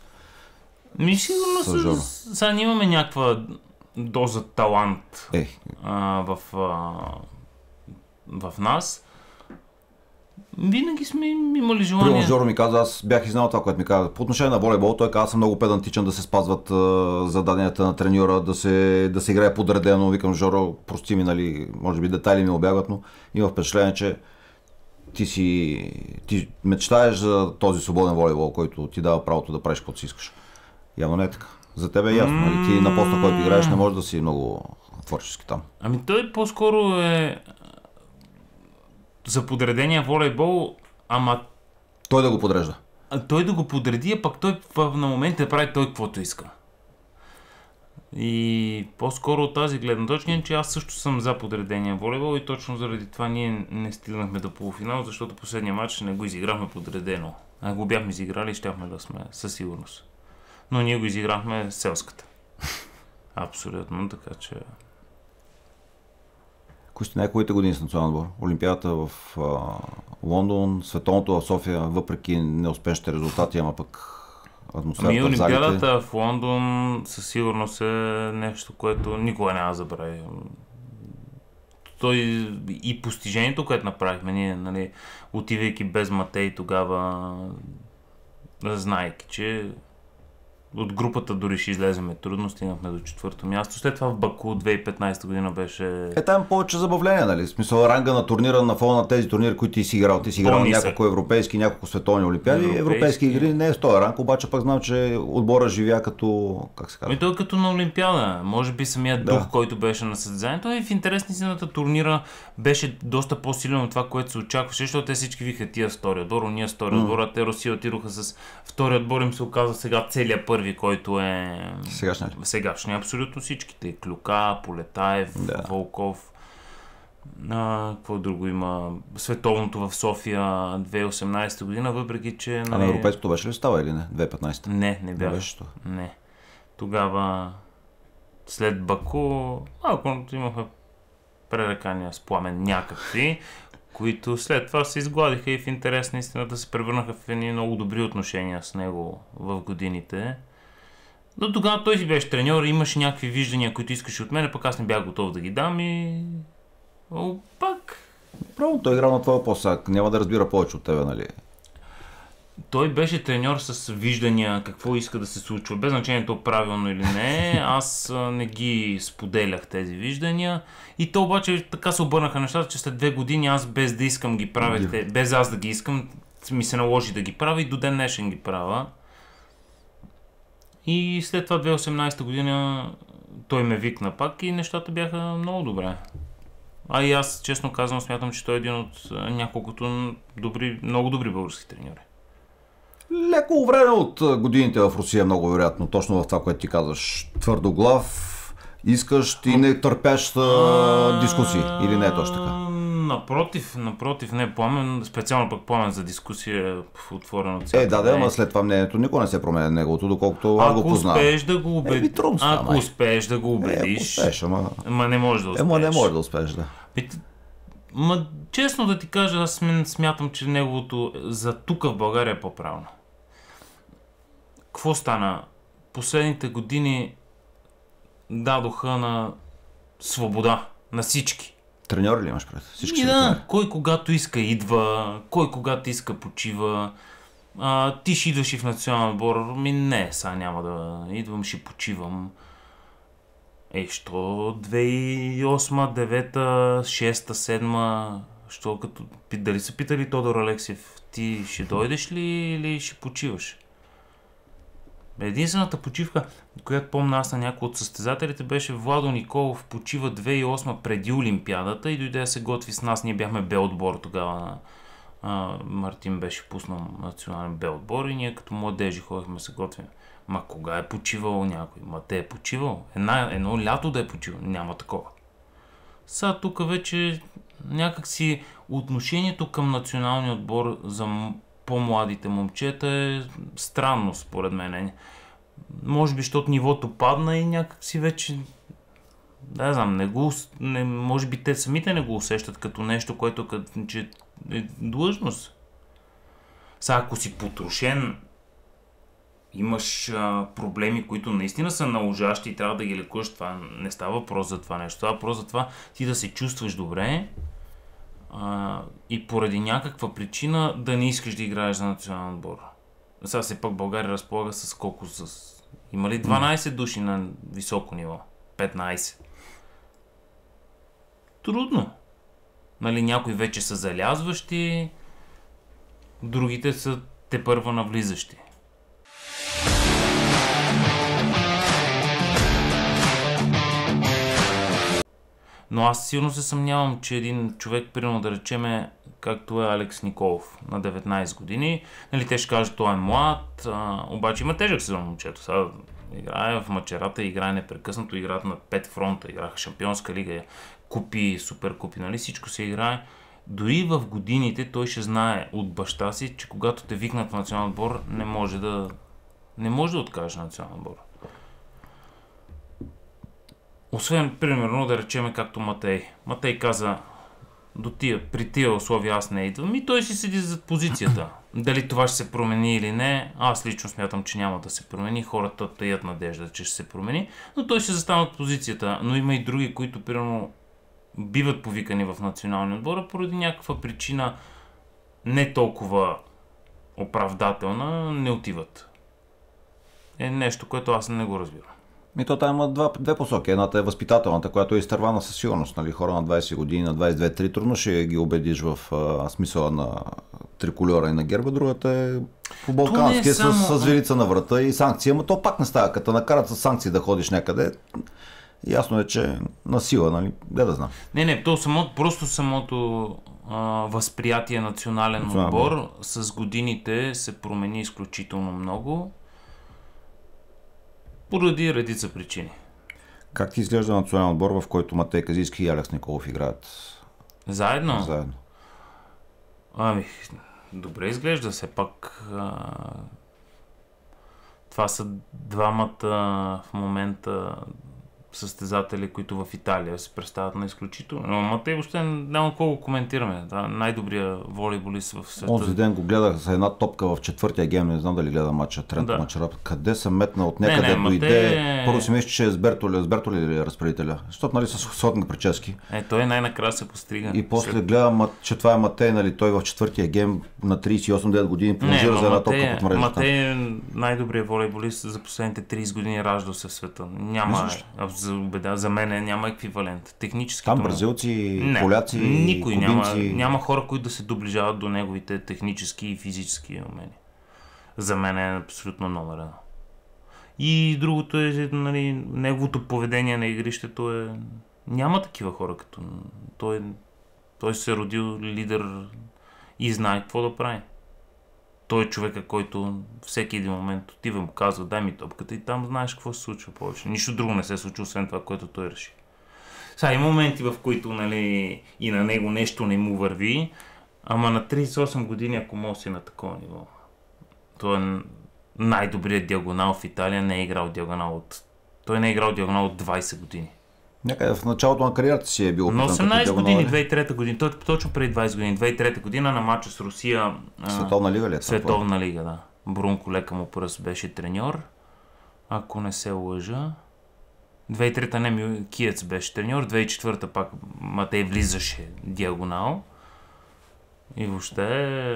Сигурно сега имаме някаква доза талант в нас. Винаги сме имали Примерно желание. Жоро ми каза, аз бях изнал това, което ми каза. По отношение на волейбол, той каза, съм много педантичен да се спазват заданията на треньора, да се играе подредено. Викам, Жоро, прости ми, нали, може би детайли ми обягват, но има впечатление, че ти мечтаеш за този свободен волейбол, който ти дава правото да правиш каквото си искаш. Явно не е така. За тебе е ясно, нали? Ти на поста, който играеш, не можеш да си много творчески там. Ами той по-скоро е за подредения волейбол, ама Той да го подрежда. той да го подреди, а пък той на момента прави той каквото иска. И по-скоро от тази гледна точка е, че аз също съм за подредения волейбол и точно заради това ние не стигнахме до полуфинал, защото последния матч не го изиграхме подредено. А го бяхме изиграли, щяхме да сме със сигурност. Но ние го изиграхме селската. Абсолютно, така че... Кои сте най-хубавите години с национален отбор? Олимпиадата в Лондон, световното в София, въпреки неуспешните резултати, ама пък атмосферата в залите. Олимпиадата в Лондон със сигурност е нещо, което никога няма да забрави. Той и постижението, което направихме ние, нали, отивайки без Матей тогава, знаейки, че от групата дори ще излеземе трудно, стигнахме до 4-то място. След това в Баку 2015 година беше... Там повече забавление, нали? В смисъл, ранга на турнира на фона на тези турнири, които ти си играл. Ти си играл няколко европейски, няколко световни олимпиади. Европейски игри не е с този ранг, обаче пък знам, че отбора живя като... Как се казва? Той като на Олимпиада. Може би самият дух, който беше на състезанието. И в интерес на истината турнира беше доста по-силен от това, което се очакваше, защото те всички викаха тия втори отбор, ние втори отбор, а те Русия отидоха с втори отбор, им се оказа сега целият първи, който е сегашния. Абсолютно всичките. Клюка, Полетаев, Волков. Какво друго има? Световното в София 2018 година, въпреки че... А на европейското беше ли става или не? 2015? Не бях. Не. Тогава след Баку малко имахме пререкания с Пламен някакви, които след това се изгладиха и в интерес на истината се превърнаха в едни много добри отношения с него в годините. Но тогава той си беше треньор, имаше някакви виждания, които искаше от мен, пък аз не бях готов да ги дам и... пак... Право, той играл на твоя пост, няма да разбира повече от тебе, нали? Той беше треньор с виждания какво иска да се случва, без значението правилно или не. Аз не ги споделях тези виждания. И то обаче така се обърнаха нещата, че след 2 години аз без да искам ги правя, без аз да ги искам, ми се наложи да ги правя и до ден днешен ги правя. И след това 2018 година той ме викна пак и нещата бяха много добре. А и аз, честно казвам, смятам, че той е един от няколкото много добри български треньори. Леко увреден от годините в Русия, много вероятно, точно в това, което ти казваш. Твърдоглав, искаш и не търпящ дискусии, или не е точно така? Напротив, не Пламен, специално пък Пламен за дискусия в отворено цяло. Ама след това мнението никога не се променя неговото, доколкото го познавам. Ако успееш да го убедиш, ама не можеш да успееш. Не може да успееш, да. Честно да ти кажа, аз смятам, че неговото за тук в България е по-правилно. Какво стана? Последните години дадоха на свобода на всички. Треньори ли имаш пред? Всички кой когато иска идва, кой когато иска почива. Ти ще идваш и в национален отбор. Не, сега няма да идвам, ще почивам. Що 2008, 2009, 2006, 2007, що като... Дали са питали Тодор Алексиев, ти ще дойдеш ли или ще почиваш? Единствената почивка, която помня аз на някой от състезателите, беше Владо Николов почива 2008 преди Олимпиадата и дойде да се готви с нас. Ние бяхме Б отбор тогава. Мартин беше пуснал национален Б отбор и ние като младежи ходихме се готвим. Ма кога е почивал някой? Те е почивал. Едно лято да е почивал. Няма такова. Сега тук вече някакси отношението към националния отбор за по-младите момчета е странно според мен. Може би, защото нивото падна и някакси вече... Да, знам, може би те самите не го усещат като нещо, което че е длъжност. Сега ако си потрошен, имаш проблеми, които наистина са наложащи и трябва да ги лекуваш, това не става въпрос за това нещо. Става въпрос за това ти да се чувстваш добре, и поради някаква причина да не искаш да играеш за национален отбор. Сега все пак България разполага с колко? Има ли 12 души на високо ниво? 15. Трудно. Нали, някои вече са залязващи, другите са тепърва навлизащи. Но аз силно се съмнявам, че един човек, примерно да речеме, както е Алекс Николов на 19 години, нали, те ще кажат, той е млад, обаче има тежък сезон момчето. Сега играе в мачерата, играе непрекъснато, играят на 5 фронта, играха Шампионска лига, купи, суперкупи, нали, всичко се играе. Дори в годините той ще знае от баща си, че когато те викнат в национален отбор, не може да откажеш на национален отбор. Освен, примерно, да речеме както Матей. Матей каза, при тия условия аз не идвам и той си седи зад позицията. Дали това ще се промени или не, аз лично смятам, че няма да се промени. Хората таят надежда, че ще се промени, но той ще застане от позицията. Но има и други, които, примерно, биват повикани в националния отбор, поради някаква причина не толкова оправдателна, не отиват. Е нещо, което аз не го разбирам. То там има две посоки. Едната е възпитателната, която е изтървана със сигурност. Нали? Хора на 20 години, на 22-3, трудно ще ги убедиш в смисъла на трикольора и на герба. Другата е по балкански, с звирица на врата и санкция. Но то пак не става. Като накарат с санкции да ходиш някъде, ясно е, че на сила, нали? Де да знам. Не, просто самото възприятие национален отбор с годините се промени изключително много. Поради редица причини. Как ти изглежда национален отбор, в който Матей Казийски и Алекс Николов играят? Заедно? Добре изглежда. Все пак това са двамата в момента състезатели, които в Италия се представят на изключително. Но Матей въобще няма колко коментираме. Да, най-добрият волейболист в света. Онзи ден го гледах за една топка в четвъртия гейм, не знам дали гледа матча, Трента Мачера. Къде съм метнал от някъде дойде. Първо си мисля, че е с Бертоли или разпределителя. Защото нали с сотник прически. Той най-накрая се пострига. И после гледам, че това е Матей, нали, той в четвъртия гейм на 38-9 години положира за една топка под мрежата. Матей е най-добрият волейболист за последните 30 години, раждал се в света. Няма. За мен няма еквивалент. Технически. Там бразилци, поляци, никой кубинци... няма хора, които да се доближават до неговите технически и физически умения. За мен е абсолютно номер едно. И другото е, нали, неговото поведение на игрището е... Няма такива хора като... Той се е родил лидер и знае какво да прави. Той е човека, който всеки един момент отива му казва, дай ми топката и там знаеш какво се случва повече. Нищо друго не се случва, освен това, което той реши. Сега има моменти, в които, нали, и на него нещо не му върви, ама на 38 години, ако може си на такова ниво. Той е най-добрият диагонал в Италия, не е играл диагонал от... Той не е играл диагонал от 20 години. Някъде в началото на кариерата си е бил... На 18 години, 2003 година, точно преди 20 години, 2003 година на матча с Русия... Световна лига ли е? Световна лига, да. Брунко лека му пръст беше треньор, ако не се лъжа. 2003-та не, Киец беше треньор, 2004-та пак Матей влизаше диагонал. И въобще...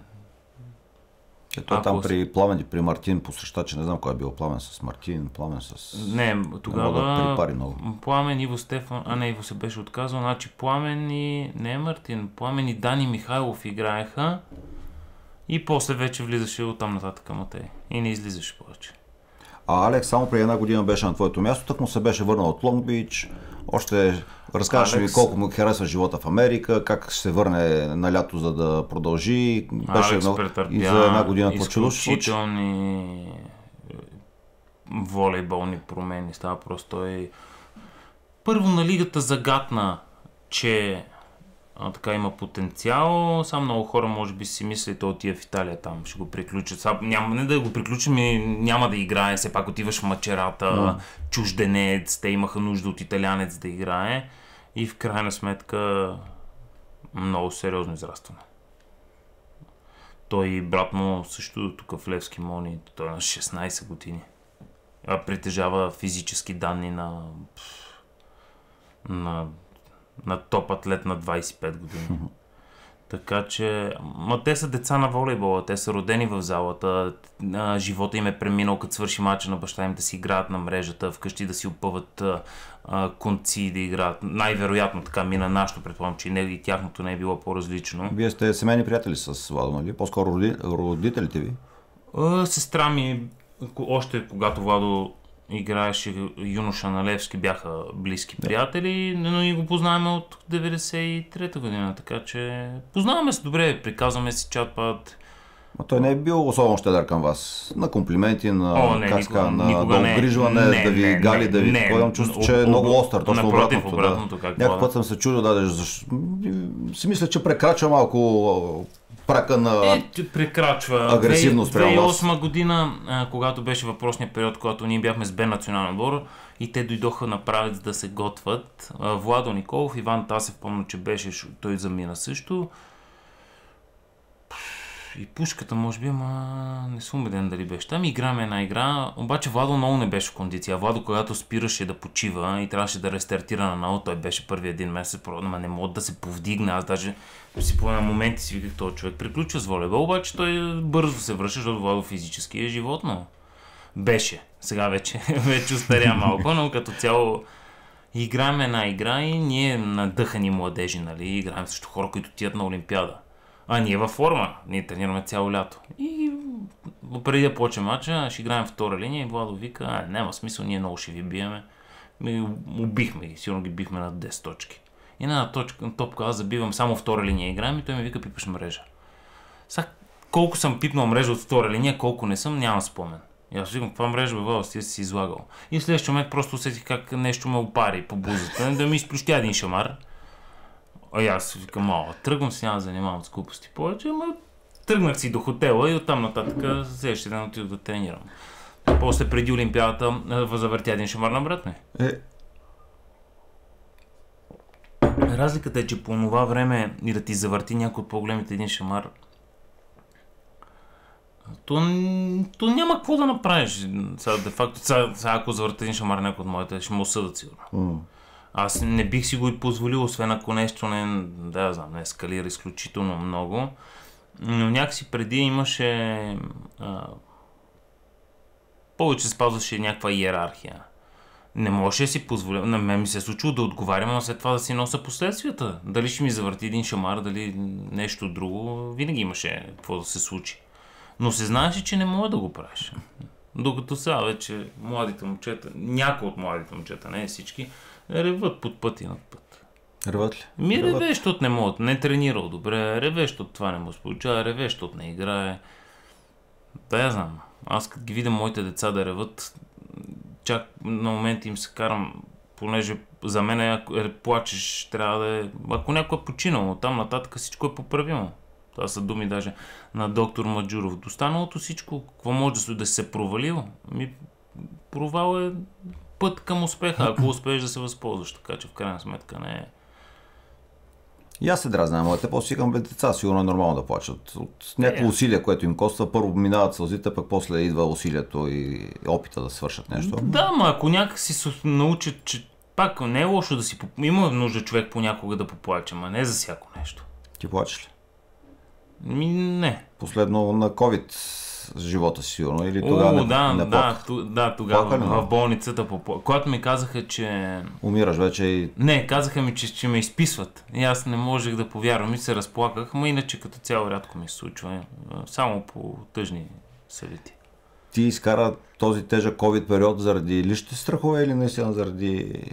Той там при Пламен и при Мартин посреща, не знам кой е бил Пламен с Мартин, Пламен с... Не, тогава припари много. Пламен, Иво Стефан, Иво се беше отказал, значи Пламен и... Не Мартин, Пламен и Дани Михайлов играеха и после вече влизаше оттам нататък Матей и не излизаше повече. А Алекс само преди една година беше на твоето място, так му се беше върнал от Лонг Бич, още разкажеш ми колко му харесва живота в Америка, как ще се върне на лято, за да продължи. Беше и за една година какво чудо се случи. Изключителни волейболни промени. Става просто той... Първо на лигата загатна, че така има потенциал. Само много хора може би си мислят, той отива в Италия, там ще го приключат. Не да го приключим, няма да играе. Все пак отиваш в мачерата, чужденец, те имаха нужда от италянец да играе. И в крайна сметка много сериозно израстване. Той и брат му също тук в Левски Мони, той е на 16 години. Притежава физически данни на топ атлет на 25 години. Така че, те са деца на волейбола, те са родени в залата, живота им е преминал, като свърши мача на баща им да си играят на мрежата, вкъщи да си опъват конци да играят. Най-вероятно така мина нашето, предполагам, че и тяхното не е било по-различно. Вие сте семейни приятели с Владо, нали? По-скоро родителите ви? Сестра ми, още когато Владо играеше юноша на Левски, бяха близки приятели, но и го познаваме от 93-та година, така че познаваме се добре, приказваме си чат-пат. Той не е бил особено щедър към вас. На комплименти, на обгрижване, да ви гали, да ви... Имам чувство, че е много остър, точно обратното. Някакъв път съм се чудил, си мисля, че прекрачва малко прака на агресивност прямо вас. 2008 година, когато беше въпросният период, когато ние бяхме с Б национален отбор и те дойдоха на Правец да се готват. Владо Николов, Иван Тасев, помня, че беше, той замина също. И пушката, може би, ама не съм убеден дали беше там. Играме една игра, обаче Владо много не беше в кондиция. Владо, когато спираше да почива и трябваше да рестартира на ново, той беше първи един месец, ама не мога да се повдигне. Аз даже си на моменти си виках, този човек приключва с волейбол, обаче той бързо се връща, защото Владо физически е животно. Беше. Сега вече устаря малко, но като цяло играем една игра и ние надъхани младежи, нали, играем срещу хора, които тият на Олимпиада. А ние във форма, ние тренираме цяло лято. И преди да почне мача, ще играем втора линия и Владо вика, няма смисъл, ние много ще ви биеме. Убихме ги, сигурно ги бихме на 10 точки. И на топка аз забивам само втора линия играем и той ми вика, пипаш мрежа. Сега колко съм пипнал мрежа от втора линия, колко не съм, няма спомен. И аз викам, каква мрежа бе, Владо, си излагал. И в следващия момент просто усетих как нещо ме опари по бузата, да ми изплющя един шамар. А аз викам, тръгвам си, няма да занимавам с глупости повече, ама тръгнах си до хотела и оттам нататък следващия ден отидох да тренирам. После преди Олимпиадата завъртя един шамар на брат ми. Разликата е, че по това време и да ти завърти някой от по-големите един шамар, то няма какво да направиш. Сега, ако завърти един шамар някой от моите, ще му осъдат сигурно. Аз не бих си го и позволил, освен ако нещо не ескалира изключително много. Но някакси преди имаше... повече спазваше някаква иерархия. Не можеше да си позволя... На мен ми се е случило да отговарям, но след това да си нося последствията. Дали ще ми завърти един шамар, дали нещо друго, винаги имаше какво да се случи. Но се знаеше, че не мога да го правиш. Докато сега вече младите момчета, някои от младите момчета, не всички, реват под път и над път. Реват ли? Реве, защото не могат, не тренирал добре, реве, защото това не му се получава, реве, защото не играе. Да, я знам. Аз като ги видя моите деца да реват, чак на моменти им се карам, понеже за мен ако плачеш, трябва да е... Ако някой е починал, там нататък всичко е поправимо. Това са думи даже на доктор Маджуров. Достаналото всичко, какво може да се провалил? Провал е път към успеха, ако успееш да се възползваш, така че в крайна сметка не е. И аз се дразня, моите после викам, деца сигурно е нормално да плачат. От някакво усилие, което им коства, първо минават сълзите, пък после идва усилието и опита да свършат нещо. Да, ма ако някак си се научат, че пак не е лошо да си... Има нужда човек понякога да поплаче, ма не за всяко нещо. Ти плачеш ли? Не. Последно на COVID живота си сигурно или тогава тогава в болницата, когато ми казаха, че... Умираш вече и... Не, казаха ми, че ме изписват. И аз не можех да повярвам и се разплаках, но иначе като цяло рядко ми се случва. Само по тъжни съвети. Ти изкара този тежък COVID период заради личните страхове или наистина заради...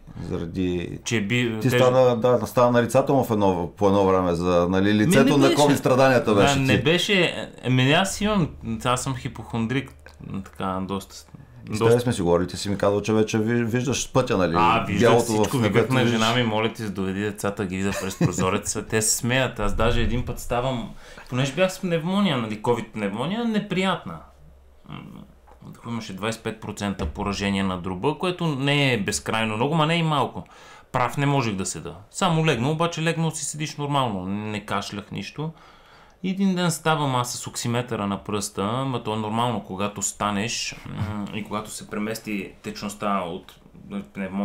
Ти стана нарицателно по едно време за лицето на COVID страданията беше. Не беше... Аз съм хипохондрик, така доста... С сме си говорили, ти си ми казал, че вече виждаш пътя, нали? Виждах всичко, виках на жена ми, моля ти, доведи децата, ги видя през прозореца. Те се смеят, аз даже един път ставам, понеже бях с пневмония, нали, COVID пневмония, неприятна. Имаше 25% поражение на дроба, което не е безкрайно много, ма не и малко. Прав не можех да седа. Само легнал, обаче легнал си седиш нормално, не кашлях нищо. И един ден ставам аз с оксиметъра на пръста, но то е нормално, когато станеш и когато се премести течността от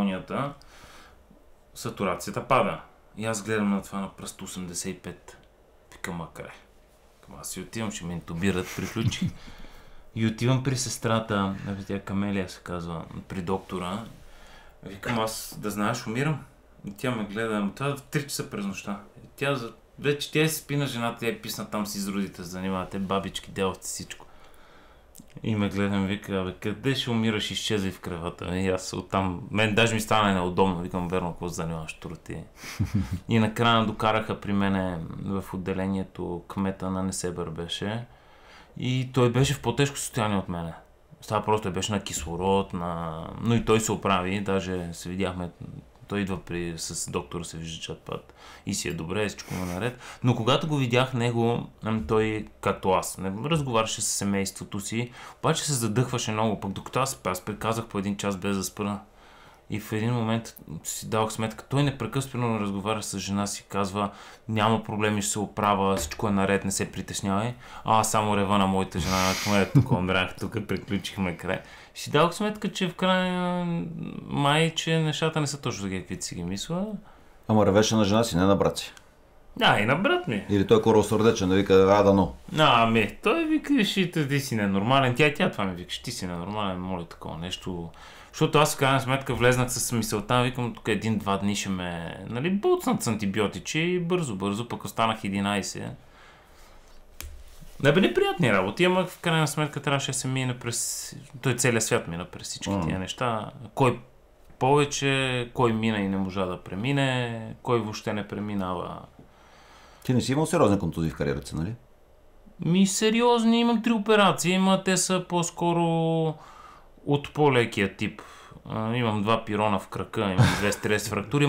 пневмонията, сатурацията пада. И аз гледам на това на пръст 85. Викам, край. Аз си отивам, ще ме интубират, приключи. И отивам при сестрата, тя Камелия се казва, при доктора. Викам, аз да знаеш, умирам. И тя ме гледа, това в 3 часа през нощта. Вече тя си спи на жената, тя е писна там с изродите, се занимава, те бабички, деловци, всичко. И ме гледам, вика, къде ще умираш, изчезвай в кревата. И аз оттам, мен даже ми стана неудобно, викам, верно, какво се занимаваш, труди. И накрая докараха при мене в отделението, кмета на Несебър беше. И той беше в по-тежко състояние от мене. Това просто беше на кислород, но и той се оправи, даже се видяхме, той идва с доктора, се вижда чат път и си е добре, всичко му наред. Но когато го видях него, той, както аз, разговаряше с семейството си, обаче се задъхваше много, пък докато аз приказах по 1 час без да спра. И в един момент си давах сметка, той непрекъснато разговаря с жена си, казва, няма проблеми, ще се оправя, всичко е наред, не се притеснявай. Аз само рева на моята жена, тук умрях, тук приключихме край. Си давах сметка, че в края май, че нещата не са точно такива, каквито си ги мисля. Ама ревеше на жена си, не на брат си. Да, и на брат ми. Или той е коросърдечен, да вика, дано. Той вика, ти си ненормален. Тя това ми вика, ти си ненормален, моля такова нещо. Защото аз в крайна сметка влезнах с мисълта, викам тук 1-2 дни ще ме, буцнат с антибиотици и бързо, пък останах 11. Неприятни работи, ама в крайна сметка трябваше да се мине през... Той целият свят мина през всички тия неща. Кой повече, кой мина и не можа да премине, кой въобще не преминава. Ти не си имал сериозни контузии в кариерата си, нали? Сериозни, имам 3 операции, но те са по-скоро от по-лекия тип. Имам 2 пирона в крака, имам 2 стрес фрактури.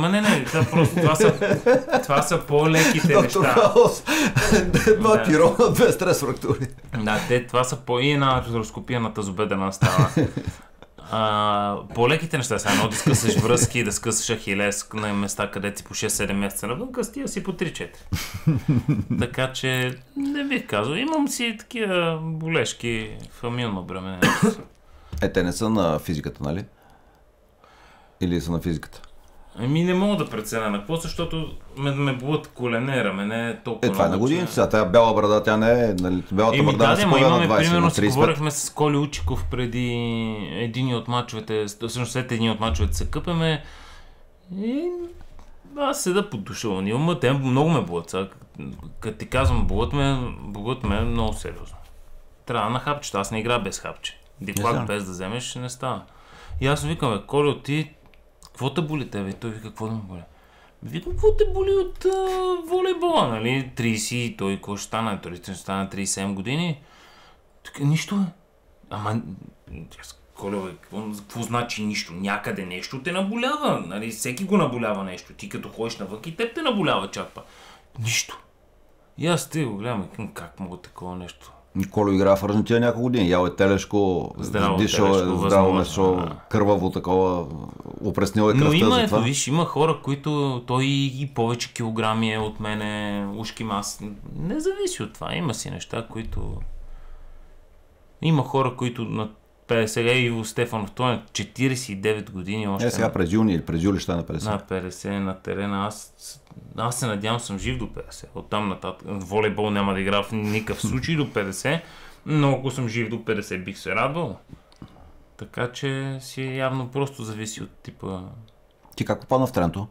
Това са по-леките неща. 2 пирона, 2 стрес фрактури. Да, това са и една артроскопия на тазобедрена става. По-леките неща са едно да скъсаш връзки, да скъсаш ахилес на места, където си по 6-7 месеца навън, къстия си по 3-4. Така че не бих казал. Имам си такива болешки, фамилно бремене. Те не са на физиката, нали? Или са на физиката? Не мога да преценя на какво, защото ме болят колене, рамене, толкова. Това е на години. Сега тая бяла брада, тя не е, нали? Бялата брада не се появява на 20, примерно си говорихме с Коли Учиков преди един от мачовете, всъщност след един от мачовете се къпеме и аз седа под душа, те много ме болят. Като ти казвам, болят ме много сериозно. Трябва на хапчета, аз не играя без хапче. Диклак без да вземеш не става. И аз викам, Колио, ти какво те боли тебе? И той вика, какво да ме боли? Викам, какво те боли от волейбола, нали? 30, той какво ще стана? Той ще стана 37 години. Така, нищо е. Ама, Колио, какво значи нищо? Някъде нещо те наболява, нали? Всеки го наболява нещо. Ти като ходиш навън и теб те наболява чатпа. Нищо. И аз те го гледам, как мога такова нещо? Николо игра в Аржентина няколко години. Ял е телешко, дишал е здраво месо, кърваво такова, опреснил е кръвта. Но има, има хора, които той и повече килограми е от мене, ушки мас. Не зависи от това. Има си неща, които... Има хора, които на 50, Иво Стефанов, той е 49 години още. Сега през юни или през юли ще на 50. На 50 на терена. Аз се надявам, съм жив до 50. Оттам нататък. Волейбол няма да игра в никакъв случай до 50, но ако съм жив до 50, бих се радвал. Така че си явно просто зависи от типа... Ти как попадна в Тренто?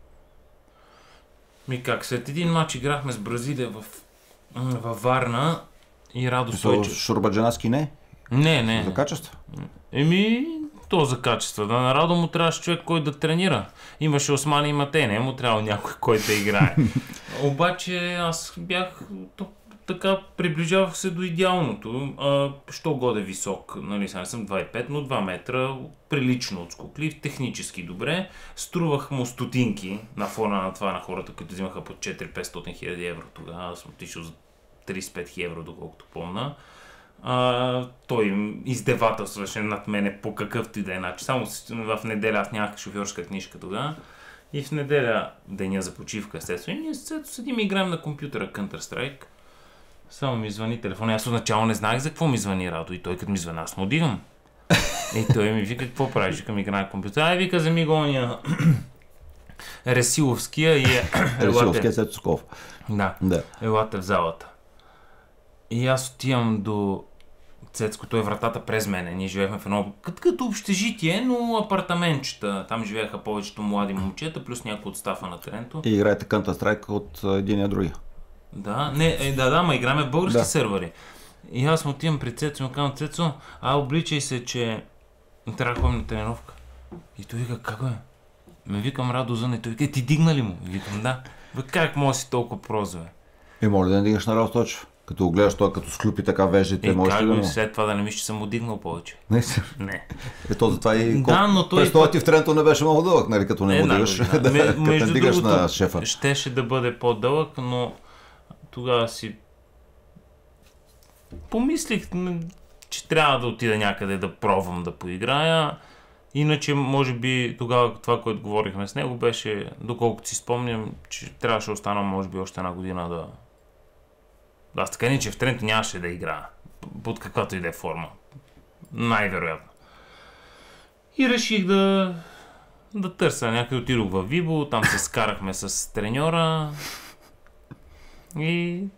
След един матч играхме с Бразилия във Варна и Радо Стойчев. Шурбаджанаски не? Не. За качество? То за качество. На Радо му трябваше човек, който да тренира. Имаше Османи и Матей, не му трябва някой, който да играе. Обаче аз бях така, приближавах се до идеалното. Що годе висок, нали, сега съм 2,5, но 2 метра, прилично отскоклив, технически добре. Струвах му стотинки на фона на това на хората, които взимаха по 4-500 хиляди евро тогава. Аз съм отишъл за 35 хиляди евро, доколкото помня. Той издевателстваше над мене по какъвто и да е начин. Само в неделя аз нямах шофьорска книжка тогава. И в неделя, деня за почивка, естествено, и ние седим и играем на компютъра Counter-Strike. Само ми звъни телефон. Аз отначало не знаех за какво ми звъни Радо. И той като ми звъни, аз му дигам. И той ми вика, какво правиш? Вика ми играе на компютъра. Вика, вземи гония Ресиловския и Ресиловския Цецо Сков. Да, елате в залата. И аз отивам до Цецко, той вратата през мене. Ние живеехме в едно като общежитие, но апартаментчета. Там живееха повечето млади момчета, плюс някой от стафа на Тренто. И играете Counter-Strike от един и другия. Да, ма играме в български сървъри. И аз му отивам при Цецо и му казвам: Цецо, обличай се, че трябва да ходим на тренировка. И той вика: как бе? Ме викам Радозън и той вика: ти дигна ли му? И викам: да. Бе, как може си толкова прозове? Моля да не дигаш на Росточев. Като го гледаш той като склюпи така веждите, може ли да му... след това да не мислиш, че съм му дигнал повече? Не. Ето затова и но той... Престоят ти в Тренто не беше много дълъг, нали, като не му дигаш, като не дигаш на шефа. Щеше да бъде по-дълъг, но тогава си помислих, че трябва да отида някъде да пробвам да поиграя. Иначе, може би, тогава това, което говорихме с него, беше, доколкото си спомням, че трябваше да остана, може би, още една година да... Аз така не, че в Тренто нямаше да играя, под каквато и да е форма. Най-вероятно. И реших да търся. Някъде отидох във Вибо, там се скарахме с треньора и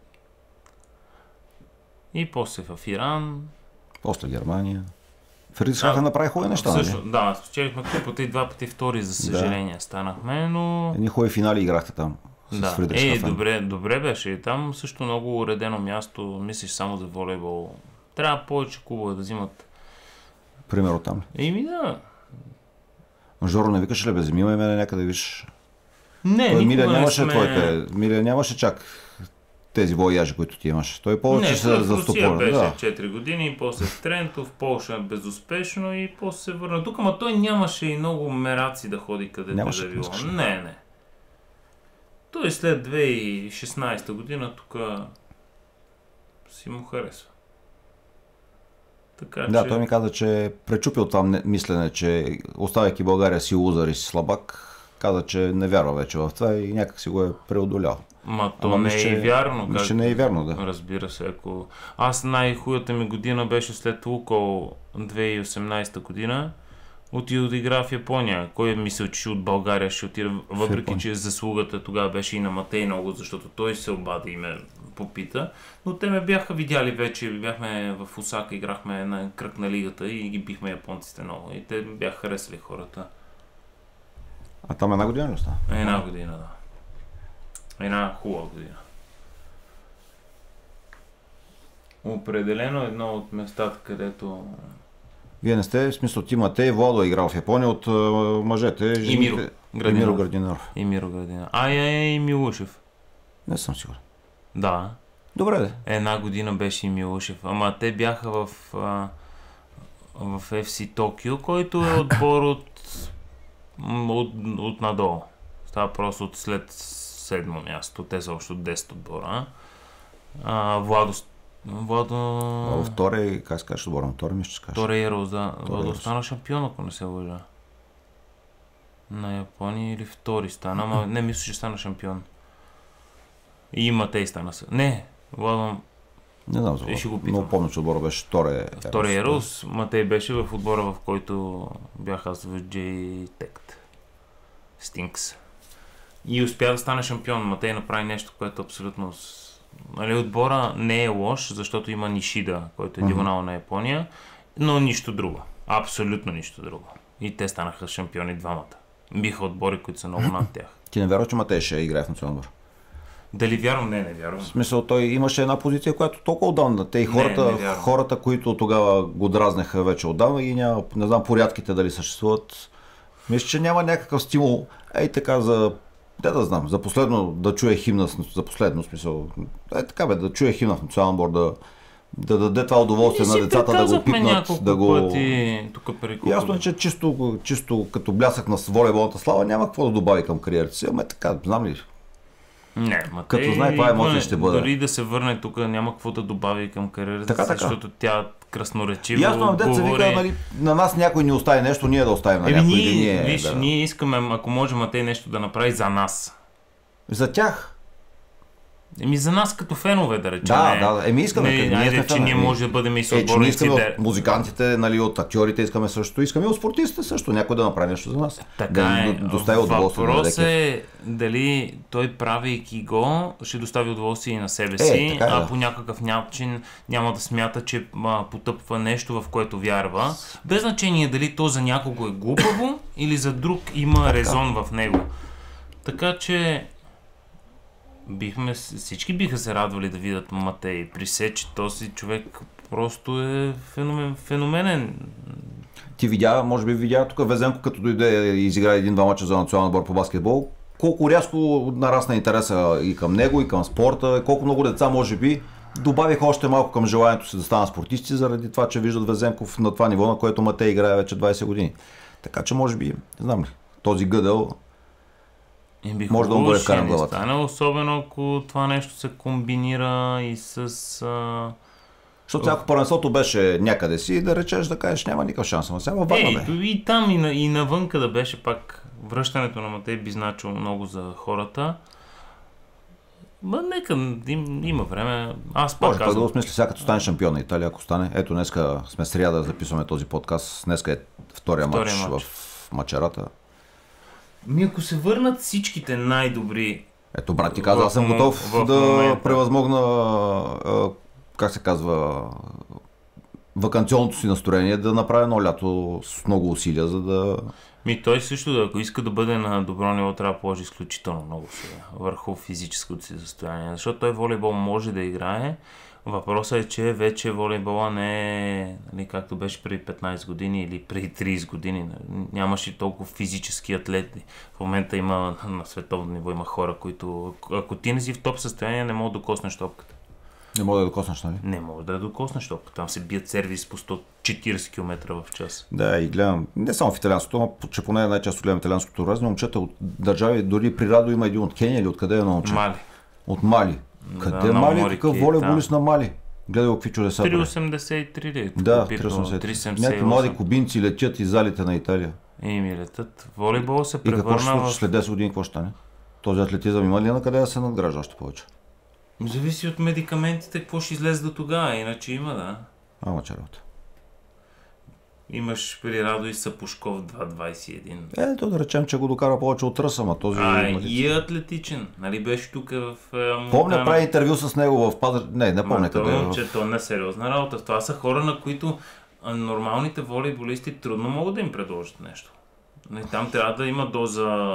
после в Иран. После Германия. В Ридшафен направи хубави неща, също, не? Да, спечелихме купата и 2 пъти втори, за съжаление, станахме, но... Едни хубави финали играхте там. Добре беше. И там също много уредено място, мислиш само за волейбол. Трябва повече клубове да взимат. Пример от там. Да. Жоро, не викаш ли бе, вземи ме някъде, виж. Не, Миля нямаше сме... твоите. Миля нямаше чак тези вояжи, които ти имаш. Той повече се застопори. Не, беше 4 години, после в Тренто, в Полша безуспешно и после се върна тук, ама той нямаше и много мераци да ходи където да било. Не. Той след 2016 година тук си му харесва. Така, да, той ми каза, че е пречупил това мислене, че оставяйки България си лузър и си слабак, каза, че не вярва вече в това и някак си го е преодолял. То не е вярно. Мисля, не е вярно, да. Разбира се, ако... Аз най-хубавата ми година беше след Лукол 2018 година. Отидох да игра в Япония. Кой е мисъл, че от България ще отида, въпреки че заслугата тогава беше и на Матей много, защото той се обади и ме попита. Но те ме бяха видяли вече, бяхме в Осака, играхме на кръг на лигата и ги бихме японците много. И те бяха харесали хората. А там една година ли остана? Една година, да. Една хубава година. Определено едно от местата, където... Вие не сте, в смисъл ти Матей, Владо е играл в Япония от мъжете. И Миро Градинаров. И Милушев. Не съм сигурен. Да. Добре де. Една година беше и Милушев. Ама те бяха в FC Токио, който е отбор от надолу. Става просто от след 7-мо място. Те са общо 10 отбора. Владо... Втория, как се кажеш отбора? Втория ми ще скажеш. Втория Ерос, да. Владо стана шампион, ако не се лъжа. На Япония или втори стана, ама не мисля, че стана шампион. И Матей стана. Не, Владо... Не знам за Владо, но помня, че отбора беше втория Ерос. Матей беше в отбора, в който бях аз в J-Tect. Стинкс. И успя да стане шампион. Матей направи нещо, което абсолютно... Нали, отбора не е лош, защото има Нишида, който е диагонал на Япония, но нищо друго. Абсолютно нищо друго. И те станаха шампиони двамата. Биха отбори, които са много над тях. Ти не вярваш, че Матей ще играе в национален отбор? Дали вярвам? Не вярвам. В смисъл, той имаше една позиция, която толкова отдавна. Те и хората, които тогава го дразнеха вече отдавна и няма, не знам порядките дали съществуват. Мисля, че няма някакъв стимул. Така за... да знам, за последно да чуе химна, за последно смисъл. Така бе, да чуе химна в национален отбор, да даде това удоволствие на децата да го пипнат, да го... Ясно е, че чисто като блясък на волейболната слава няма какво да добави към кариерата си, ама така, знам ли? Не, като знае каква емоция ще бъде. Дори да се върне тук, няма какво да добави към кариерата, защото тя красноречиво ясно, деца вика, нали, на нас някой ни остави нещо, ние да оставим на някой. Ние искаме, ако може Матей нещо да направи за нас. За тях? За нас като фенове, да речем. Да. Искаме. Ние че ние може да бъдем и съотборници. Искаме от музикантите, нали, от актьорите искаме също. Искаме от спортистите също. Някой да направи нещо за нас. Така доставя удоволствие. Въпрос е дали той, правейки го, ще достави удоволствие и на себе си, по някакъв начин няма да смята, че потъпва нещо, в което вярва. Без значение дали то за някого е глупаво или за друг има резон в него. Така че всички биха се радвали да видят Матей. При се, че този човек просто е феноменен. Ти може би видя тук Везенко, като дойде и изигра 1-2 мача за национален отбор по баскетбол, колко рязко нарасна интереса и към него, и към спорта, колко много деца може би добавиха още малко към желанието си да станат спортисти, заради това, че виждат Везенков на това ниво, на което Матей играе вече 20 години. Така че може би, не знам ли, този гъдъл може да му бъде вкаран главата. Стане, особено ако това нещо се комбинира и с... Защото ако първенството беше някъде си, да речеш, да кажеш, няма никакъв шанс. Но сега Варна бе. И там, и навънка да беше пак връщането на Матей би значило много за хората. Нека има време. Аз пак казвам. Може да осмисли сега като стане шампион на Италия, ако стане. Ето днеска сме сряда да записваме този подкаст. Днеска е втория матч в Мачерата. Ако се върнат всичките най-добри... Ето, брат, ти каза, аз съм готов да превъзмогна, как се казва, ваканционното си настроение, да направя едно лято с много усилия, за да... Той също, ако иска да бъде на добро ниво, трябва да положи изключително много усилия върху физическото си състояние. Защото той волейбол може да играе. Въпросът е, че вече волейбола не е, нали, както беше преди 15 години или преди 30 години. Нямаше толкова физически атлети. В момента има на световно ниво има хора, които ако ти не си в топ състояние, не мога да докоснеш топката. Не мога да докоснеш, нали? Не мога да докоснеш топката. Там се бият сервис по 140 км в час. Да, и гледам, не само в италианското, но че поне най-често гледам италианското разни момчета от държави, дори при Радо има един от Кения или откъде е на момче? Мали. От Мали. Къде Мали? Какъв волейболист на Мали? Гледай какви чудеса. 3,83 ли? Да, 3,83. Някакви млади кубинци летят из залите на Италия. Ми летят. Волейбол се превърна. И какво ще случи след 10 години, какво ще стане? Този атлетизъм има ли на къде да се надгражда още повече? Зависи от медикаментите, какво ще излезе до тогава, иначе има, да. Ама че работа. Имаш при Радо и Сапушков 2.21. Ето да речем, че го докара повече от ръса, ама този... И е атлетичен. Нали беше тук в... Помня, прави интервю с него в Пазар... Не помня къде. То не е сериозна работа. Това са хора, на които нормалните волейболисти трудно могат да им предложат нещо. Там трябва да има доза...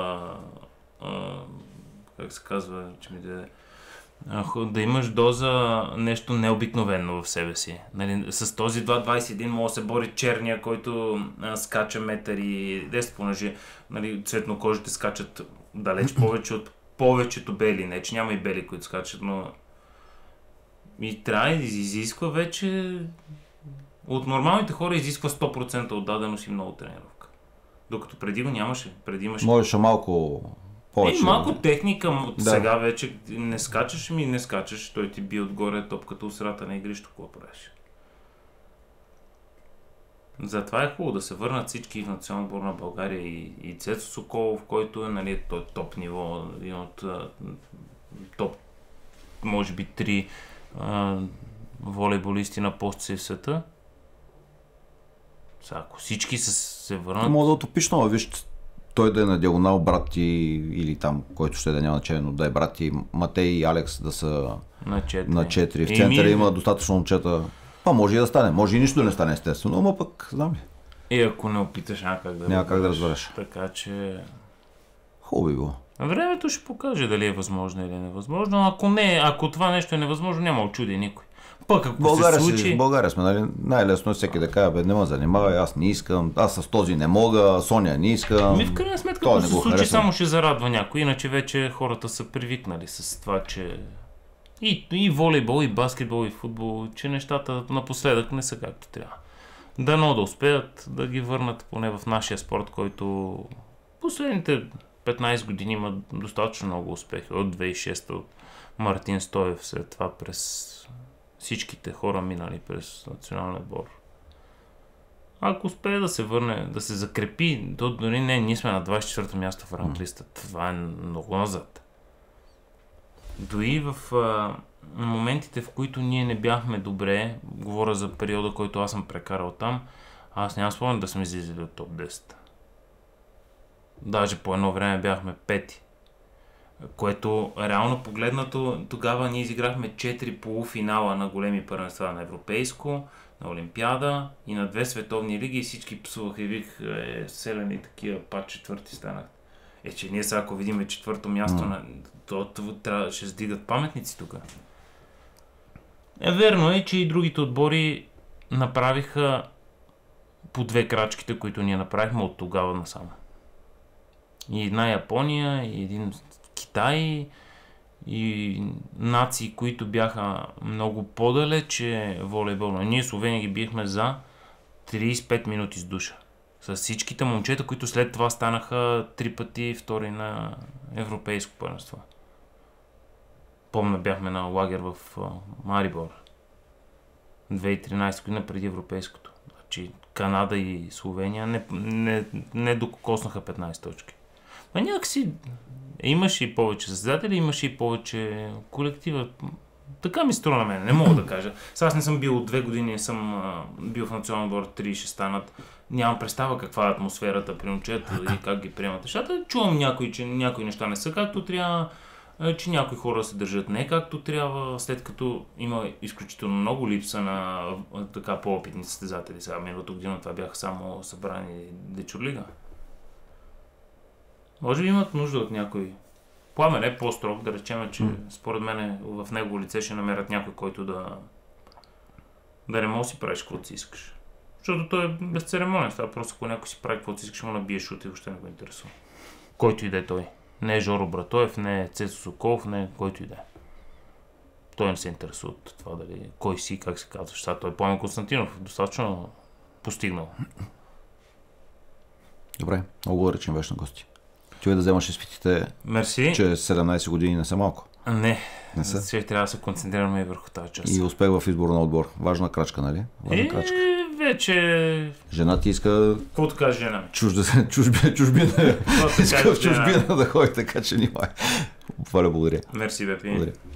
как се казва, че ми да имаш доза нещо необикновено в себе си. Нали, с този 2.21 може да се бори черния, който скача метър и 10, понеже нали, цветнокожите скачат далеч повече от повечето бели. Не, че няма и бели, които скачат, но и трябва да изисква вече от нормалните хора изисква 100% отдаденост и много тренировка. Докато преди го нямаше. Преди имаше... Можеше малко... малко техника, сега вече не скачаш, той ти би отгоре топката усрата на игрището, какво правиш. Затова е хубаво да се върнат всички в национална отбор на България и Цецо Соколов, който е нали, топ ниво, един от топ, може би 3 волейболисти на постси в света. Сега, ако всички се върнат... Мога да утопично, но виж, той да е на диагонал брат ти или там, който ще да няма значение, но да е брат ти Матей и Алекс да са на 4. В центъра има достатъчно момчета. Може и да стане, може и нищо да не стане естествено, но пък знам ли. И ако не опиташ, няма как да разбереш. Така че... Хубаво би било. Времето ще покаже дали е възможно или невъзможно. Ако това нещо е невъзможно, няма очуди никой. Пък ако се случи... В България сме, нали? Най-лесно е всеки да каже, не ме занимавай, аз не искам, аз с този не мога, Соня не искам. В крайна сметка, ако се случи, само ще зарадва някой, иначе вече хората са привикнали с това, че и волейбол, и баскетбол, и футбол, че нещата напоследък не са както трябва. Дано да успеят да ги върнат поне в нашия спорт, който последните 15 години има достатъчно много успехи. От 2006 от Мартин Стоев, след това през всичките хора минали през националния отбор. Ако успее да се върне, да се закрепи, то дори ние сме на 24-то място в ранглистата. Това е много назад. Дори в моментите, в които ние не бяхме добре, говоря за периода, който аз съм прекарал там, аз нямам спомен да сме излизали от топ 10. Даже по едно време бяхме пети. Което реално погледнато, тогава ние изиграхме 4 полуфинала на големи първенства на Европейско, на Олимпиада и на 2 световни лиги и всички псуваха и вих, селени такива, пак четвърти станах. Че ние сега, ако видим четвърто място, ще сдигат паметници тук. Верно е, че и другите отбори направиха по 2 крачките, които ние направихме от тогава насам. И една Япония, и един Китай, и нации, които бяха много по-далече волейболно. Ние Словения ги бихме за 35 минути с душа. С всичките момчета, които след това станаха 3 пъти втори на европейско първенство. Помня, бяхме на лагер в Марибор. 2013 година преди европейското. Значи Канада и Словения не докоснаха 15 точки. А някакси имаше и повече състезатели, имаше и повече колектива. Така ми струва на мен, не мога да кажа. Сега аз не съм бил от 2 години, съм бил в национален отбор, 3 ще станат. Нямам представа каква е атмосферата при момчета и как ги приемат нещата. Чувам че някои неща не са както трябва, че някои хора се държат не както трябва, след като има изключително много липса на така по-опитни състезатели. Сега миналото година това бяха само събрани дечурлига. Може би имат нужда от някой. Пламен е по-строг, да речем, че според мен в негово лице ще намерят някой, който да не може да си правиш каквото си искаш. Защото той е безцеремонен. Това просто ако някой си прави каквото си искаш, му набие шут и въобще не го интересува. Който и да е той. Не е Жоро Братоев, не е Цецо Соколов, не е който и да е. Той не се интересува от това дали кой си, как се казваш. Сега той е Пламен Константинов. Достатъчно постигнал. Добре, много благодаря, че ми беше на гости. Ти да вземаш изпитите, мерси, че 17 години не са малко. Не са. Ще трябва да се концентрираме и върху тази част. И успех в избор на отбор. Важна крачка, нали? Важна крачка. Вече... Жена ти иска... Каквото каже жена ми? Чужбина. Иска в чужбина да ходи, така че нимай. Благодаря. Мерси, Бепи. Благодаря.